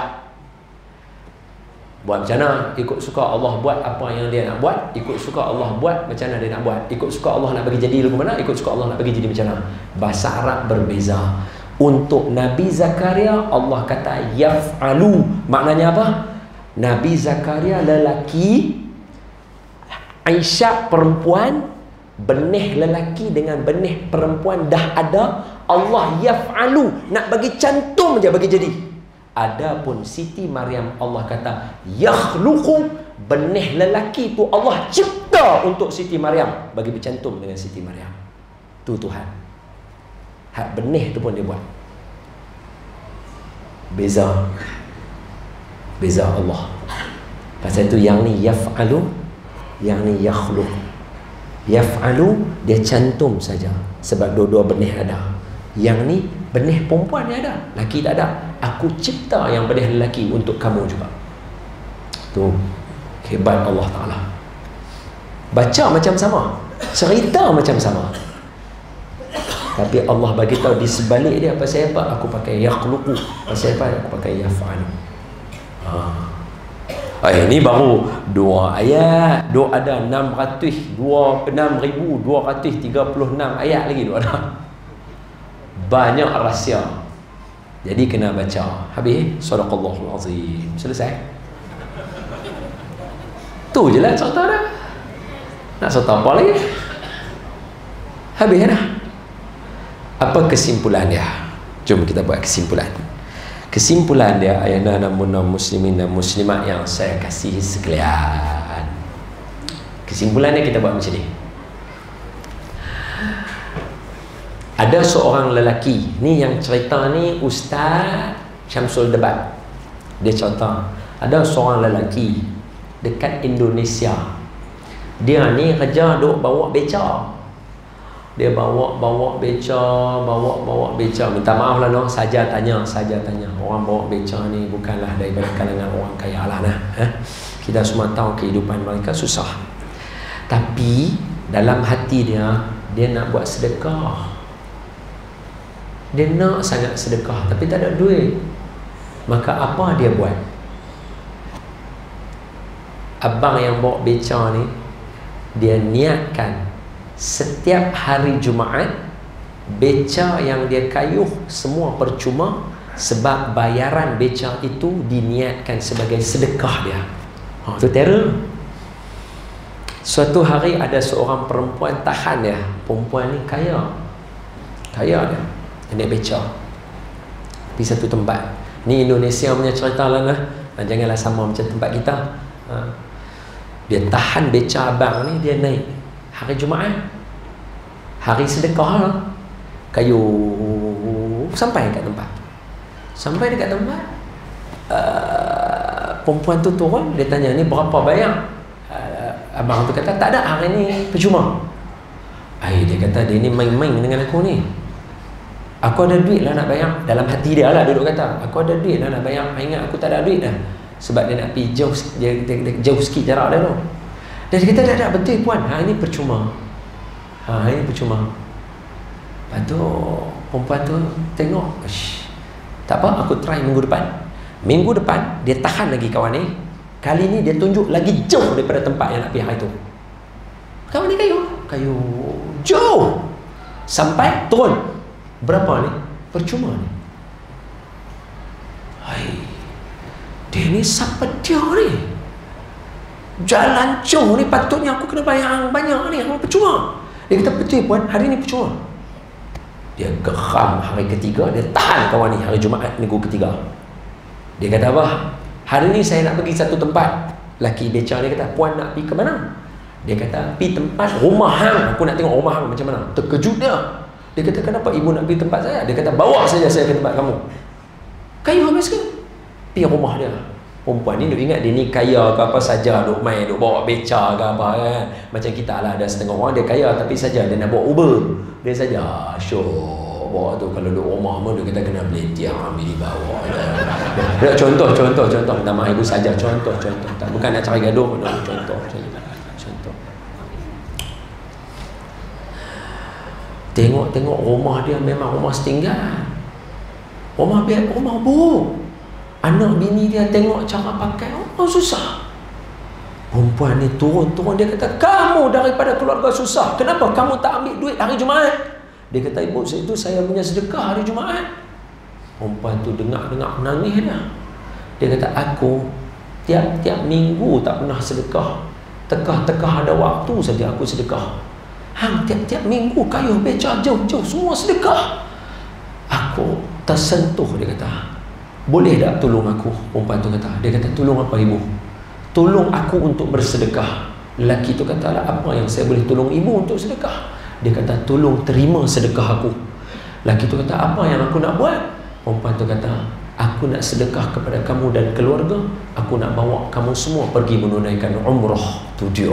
[SPEAKER 1] Buat macam mana? Ikut suka Allah buat apa yang dia nak buat. Ikut suka Allah buat macam mana dia nak buat. Ikut suka Allah nak bagi jadi lagu mana. Ikut suka Allah nak bagi jadi macam mana. Bahasa Arab berbeza. Untuk Nabi Zakaria Allah kata yaf'alu. Maknanya apa? Nabi Zakaria lelaki, Aisyah perempuan. Benih lelaki dengan benih perempuan dah ada. Allah yaf'alu, nak bagi cantum je bagi jadi. Adapun Siti Maryam Allah kata yakhluqu, benih lelaki tu Allah cipta untuk Siti Maryam bagi bercantum dengan Siti Maryam. Tu Tuhan. Hak benih tu pun dia buat. Beza Allah. Pasal tu yang ni yaf'alu, yang ni yakhluq. Yaf'alu dia cantum saja sebab dua-dua benih ada. Yang ni benih perempuan dia ada, lelaki tak ada. Aku cipta yang benih lelaki untuk kamu juga. Tu hebat Allah Ta'ala. Baca macam sama, cerita macam sama, tapi Allah bagi tahu di sebalik dia. Pasal apa aku pakai yakhluqu, pasal apa aku pakai yaf'alu. Ini baru dua ayat. Dua ada 6,236 ayat lagi dua ada. Banyak rahsia. Jadi kena baca. Habis? Sadaqallahul azim. Selesai. Tu je lah cerita dah. Nak cerita apa lagi? Habis dah. Apa kesimpulan dia? Jom kita buat kesimpulan. Kesimpulan dia, ayana namun muslimin dan muslimat yang saya kasihi sekalian. Kesimpulannya kita buat macam ni. Ada seorang lelaki, ni yang cerita ni Ustaz Syamsul Debat. Dia cerita, ada seorang lelaki dekat Indonesia. Dia ni kerja duk bawa beca. Dia bawa beca. Minta maaf lah, no, saja tanya. Orang bawa beca ni bukanlah daripada kalangan orang kaya lah, nah. Kita semua tahu kehidupan mereka susah. Tapi dalam hati dia nak buat sedekah. Dia nak sangat sedekah tapi tak ada duit. Maka apa dia buat? Abang yang bawa beca ni, dia niatkan setiap hari Jumaat beca yang dia kayuh semua percuma, sebab bayaran beca itu diniatkan sebagai sedekah dia. Itu terror. Suatu hari ada seorang perempuan tahan dia. Perempuan ni kaya dia naik beca pergi satu tempat. Ni Indonesia punya cerita lah, nah. Janganlah sama macam tempat kita. Dia tahan beca abang ni, dia naik hari Jumaat, hari sedekah lah. Kayu sampai dekat tempat. Perempuan tu turun, dia tanya, ni berapa bayar? Abang tu kata, tak ada, hari ni percuma. Dia kata, dia ni main-main dengan aku ni. Aku ada duit lah nak bayar. Dalam hati dia lah duduk kata, aku ada duit lah nak bayar. Ingat aku tak ada duit dah. Sebab dia nak pergi jauh, dia jauh sikit jarak dia tu. Dan dia kata, tak betul puan, ini percuma. Ini percuma. Lepas tu perempuan tu tengok, tak apa, aku try minggu depan. Minggu depan dia tahan lagi kawan ni. Kali ni dia tunjuk lagi jauh daripada tempat yang nak pergi hari tu. Kawan ni kayu jauh sampai turun. Berapa ni? Percuma ni. Dia ni siapa dia ni? Jalan jauh ni patutnya aku kena bayar banyak ni, apa percuma? Dia kata, betul puan, hari ni percuma. Dia geram hari ketiga, dia tahan kawan ni hari Jumaat minggu ketiga. Dia kata apa? Hari ni saya nak pergi satu tempat. Laki beca dia kata, puan nak pergi ke mana? Dia kata, pergi tempat rumah hang. Aku nak tengok rumah hang macam mana. Terkejut dia. Dia kata, kenapa ibu nak pergi tempat saya? Dia kata, bawa saja saya ke tempat kamu. Kayu habis ke? Pergi rumah dia. Perempuan ni duk ingat dia ni kaya ke apa saja, duk main, duk bawa beca ke apa kan. Macam kita lah, ada setengah orang dia kaya tapi saja dia nak bawa Uber. Dia saja syok bawa tu. Kalau duk rumah pun dia kata kena beli tiang ambil dibawa. Dia contoh. Minta maaf ibu saja contoh. Tak, bukan nak cari gaduh, contoh. Tengok rumah dia memang rumah setinggal. Rumah buruk. Anak bini dia tengok cara pakai, susah. Perempuan ni turun, dia kata, kamu daripada keluarga susah, kenapa kamu tak ambil duit hari Jumaat? Dia kata, ibu, itu saya punya sedekah hari Jumaat. Perempuan tu dengar nangis dah. Dia kata, aku tiap minggu tak pernah sedekah. Tekah ada waktu saja aku sedekah. Hang tiap minggu kayu beca jauh-jauh semua sedekah. Aku tersentuh. Dia kata, boleh tak tolong aku? Perempuan tu kata. Dia kata, tolong apa ibu? Tolong aku untuk bersedekah. Lelaki tu kata, apa yang saya boleh tolong ibu untuk sedekah? Dia kata, tolong terima sedekah aku. Lelaki tu kata, apa yang aku nak buat? Perempuan tu kata, aku nak sedekah kepada kamu dan keluarga. Aku nak bawa kamu semua pergi menunaikan umrah. Tu dia.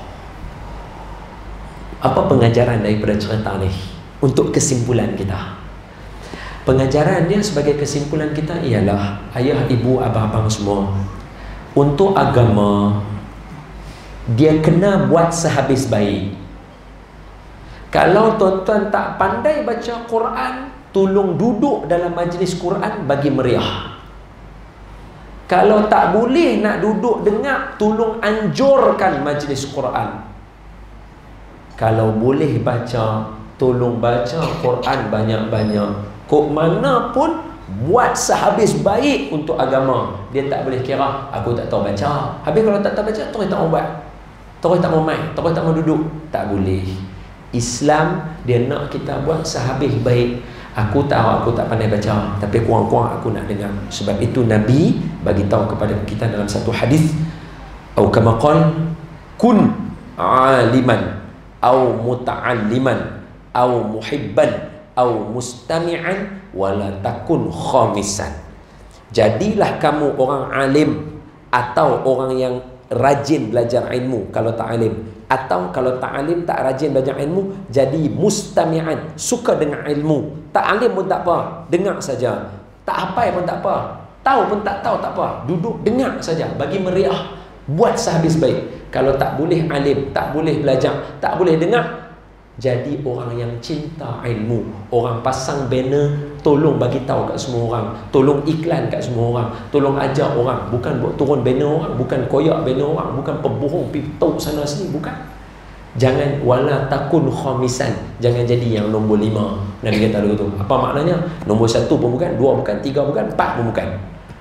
[SPEAKER 1] Apa pengajaran daripada cerita ni untuk kesimpulan kita? Pengajaran dia sebagai kesimpulan kita ialah, ayah, ibu, abang-abang semua, untuk agama dia kena buat sehabis baik. Kalau tuan-tuan tak pandai baca Quran, tolong duduk dalam majlis Quran bagi meriah. Kalau tak boleh nak duduk dengar, tolong anjurkan majlis Quran. Kalau boleh baca, tolong baca Quran banyak-banyak. Kok mana pun buat sehabis baik untuk agama. Dia tak boleh kira, aku tak tahu baca. Habis kalau tak tahu baca, terus tak mau buat, terus tak mau main, terus tak mau duduk. Tak boleh. Islam dia nak kita buat sehabis baik. Aku tahu aku tak pandai baca, tapi kurang-kurang aku nak dengar. Sebab itu Nabi bagi tahu kepada kita dalam satu hadis, au kama qala, kun aliman au muta'alliman au muhibban au mustami'an wala takun khamisan. Jadilah kamu orang alim atau orang yang rajin belajar ilmu kalau tak alim, atau kalau tak alim tak rajin belajar ilmu, jadi mustami'an, suka dengar ilmu. Tak alim pun tak apa, dengar saja. Tak hafal pun tak apa, tahu pun tak tahu tak apa, duduk dengar saja bagi meriah. Buat sehabis baik. Kalau tak boleh alim, tak boleh belajar, tak boleh dengar, jadi orang yang cinta ilmu. Orang pasang banner, tolong bagi tahu kat semua orang, tolong iklan kat semua orang, tolong ajar orang. Bukan buat turun banner orang, bukan koyak banner orang, bukan pembohong pitok sana sini, bukan. Jangan wala takun khamisan, jangan jadi yang nombor 5. Nabi kata begitu. Apa maknanya? Nombor 1 pun bukan, 2 bukan, 3 bukan, 4 pun bukan.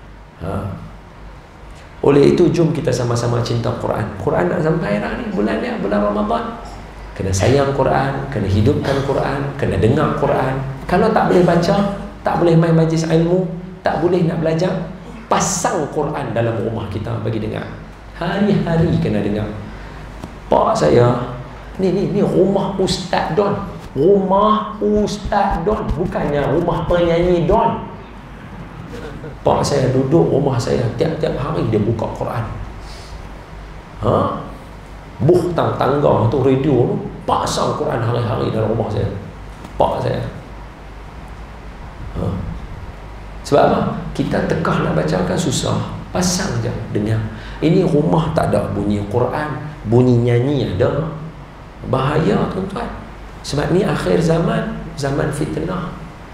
[SPEAKER 1] Oleh itu, jom kita sama-sama cinta Quran. Quran nak sampai dah ni, bulan ni, bulan Ramadan. Kena sayang Quran, kena hidupkan Quran, kena dengar Quran. Kalau tak boleh baca, tak boleh main majlis ilmu, tak boleh nak belajar, pasang Quran dalam rumah kita bagi dengar. Hari-hari kena dengar. Pak saya, ni rumah Ustaz Don. Rumah Ustaz Don, bukannya rumah penyanyi Don. Pak saya duduk rumah saya, tiap-tiap hari dia buka Quran. Buhtang tangga tu, radio tu, pasang Quran hari-hari dalam rumah saya. Pak saya. Sebab apa? Kita tekah nak bacakan susah. Pasang je, dengar. Ini rumah tak ada bunyi Quran, bunyi nyanyi ada. Bahaya tuan-tuan. Sebab ni akhir zaman, zaman fitnah.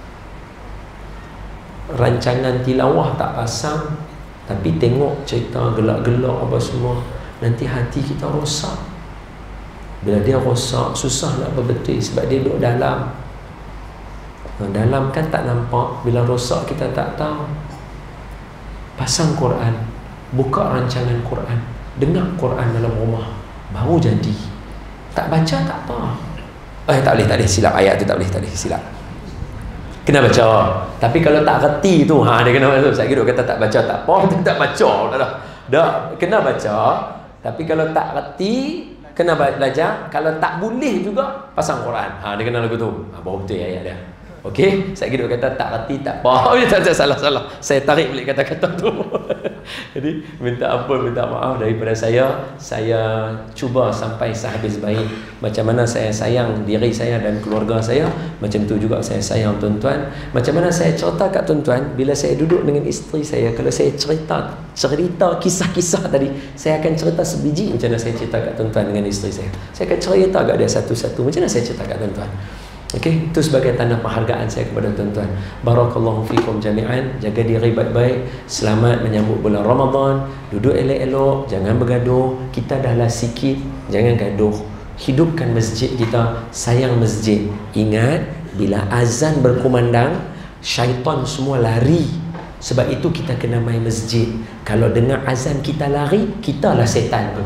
[SPEAKER 1] Rancangan tilawah tak pasang, tapi tengok cerita gelak-gelak apa semua, nanti hati kita rosak. Bila dia rosak, susah nak berbetul sebab dia duduk dalam. Dalam kan tak nampak, bila rosak kita tak tahu. Pasang Quran, buka rancangan Quran, dengar Quran dalam rumah, baru jadi. Tak baca tak apa. Tak boleh silap ayat tu, tak boleh silap. Kena baca. Tapi kalau tak reti tu, dia kena masuk. Saya kira kata tak baca tak apa, tak baca dah. Kena baca. Tapi kalau tak reti, kena belajar. Kalau tak boleh juga, pasang Quran. Dia kena lagu tu. Baru betul ayat dia. Okey, saya kira kata tak reti tak apa. Salah. Saya tarik balik kata-kata tu. Jadi minta ampun, minta maaf daripada saya. Saya cuba sampai sehabis baik. Macam mana saya sayang diri saya dan keluarga saya, macam tu juga saya sayang tuan-tuan. Macam mana saya cerita kat tuan-tuan, bila saya duduk dengan isteri saya, kalau saya cerita kisah-kisah tadi, saya akan cerita sebiji macam mana saya cerita kat tuan-tuan dengan isteri saya. Saya akan cerita kat dia satu-satu macam mana saya cerita kat tuan-tuan. Okey, itu sebagai tanda penghargaan saya kepada tuan-tuan. Barakallahu fikum jami'an. Jaga diri baik-baik. Selamat menyambut bulan Ramadan. Duduk elok-elok, jangan bergaduh. Kita dah lah sikit, jangan gaduh. Hidupkan masjid kita, sayang masjid. Ingat, bila azan berkumandang, syaitan semua lari. Sebab itu kita kena main masjid. Kalau dengar azan kita lari, kita lah setan tu.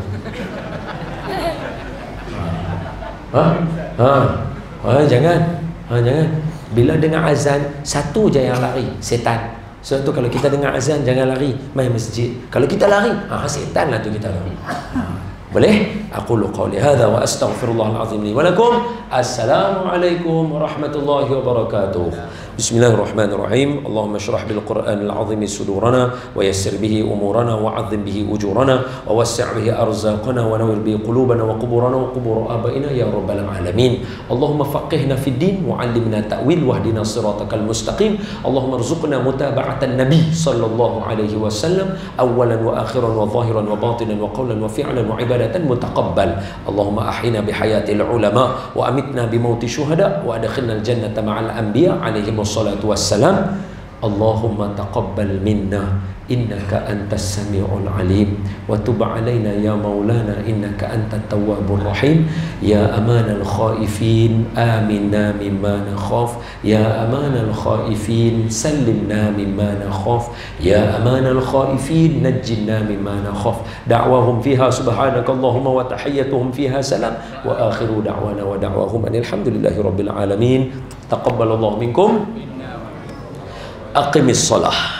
[SPEAKER 1] Jangan. Bila dengar azan, satu je yang lari, setan. Sebab tu kalau kita dengar azan, jangan lari, main masjid. Kalau kita lari, setan lah tu kita lari. Boleh? Aqulu qawli hadha wa astaghfirullahal azim li wa lakum. Assalamualaikum warahmatullahi wabarakatuh. Bismillahirrahmanirrahim. Allahumma shrah bil Qur'anil azim sudurana wa yassir bihi umurana wa 'azzim bihi ujurana wa wassi' bihi arzaqana wa nawwir bihi qulubana wa quburana wa qubur abaina ya rabbal alamin. Allahumma faqihna fid din wa 'allimna ta'wil wahdina siratal mustaqim. Allahumma arzuqna mutaba'atan nabi sallallahu alaihi wasallam awwalan wa akhiran wa zahiran wa batinan wa qawlan wa fi'lan wa ibadatan mutaqabbal. Allahumma ahyina bihayatil ulama wa amitna bimauti syuhada wa adkhilna al jannata ma'al anbiya alaihi wassalatu wassalam. Allahumma taqabbal minna innaka antas sami'ul alim wa tub alaina ya maulana innaka antat tawwabur rahim. Ya amanal khaifin aminna mimma nakhaf. Ya amanal khaifin sallimna mimma nakhaf. Ya amanal khaifin najjilna mimma nakhaf. Da'wahum fiha subhanakallahumma wa tahiyyatuhum fiha salam wa akhiru da'wana wa da'wahum alhamdulillahi rabbil alamin. Taqabbalallahu minkum. Aqimis salah.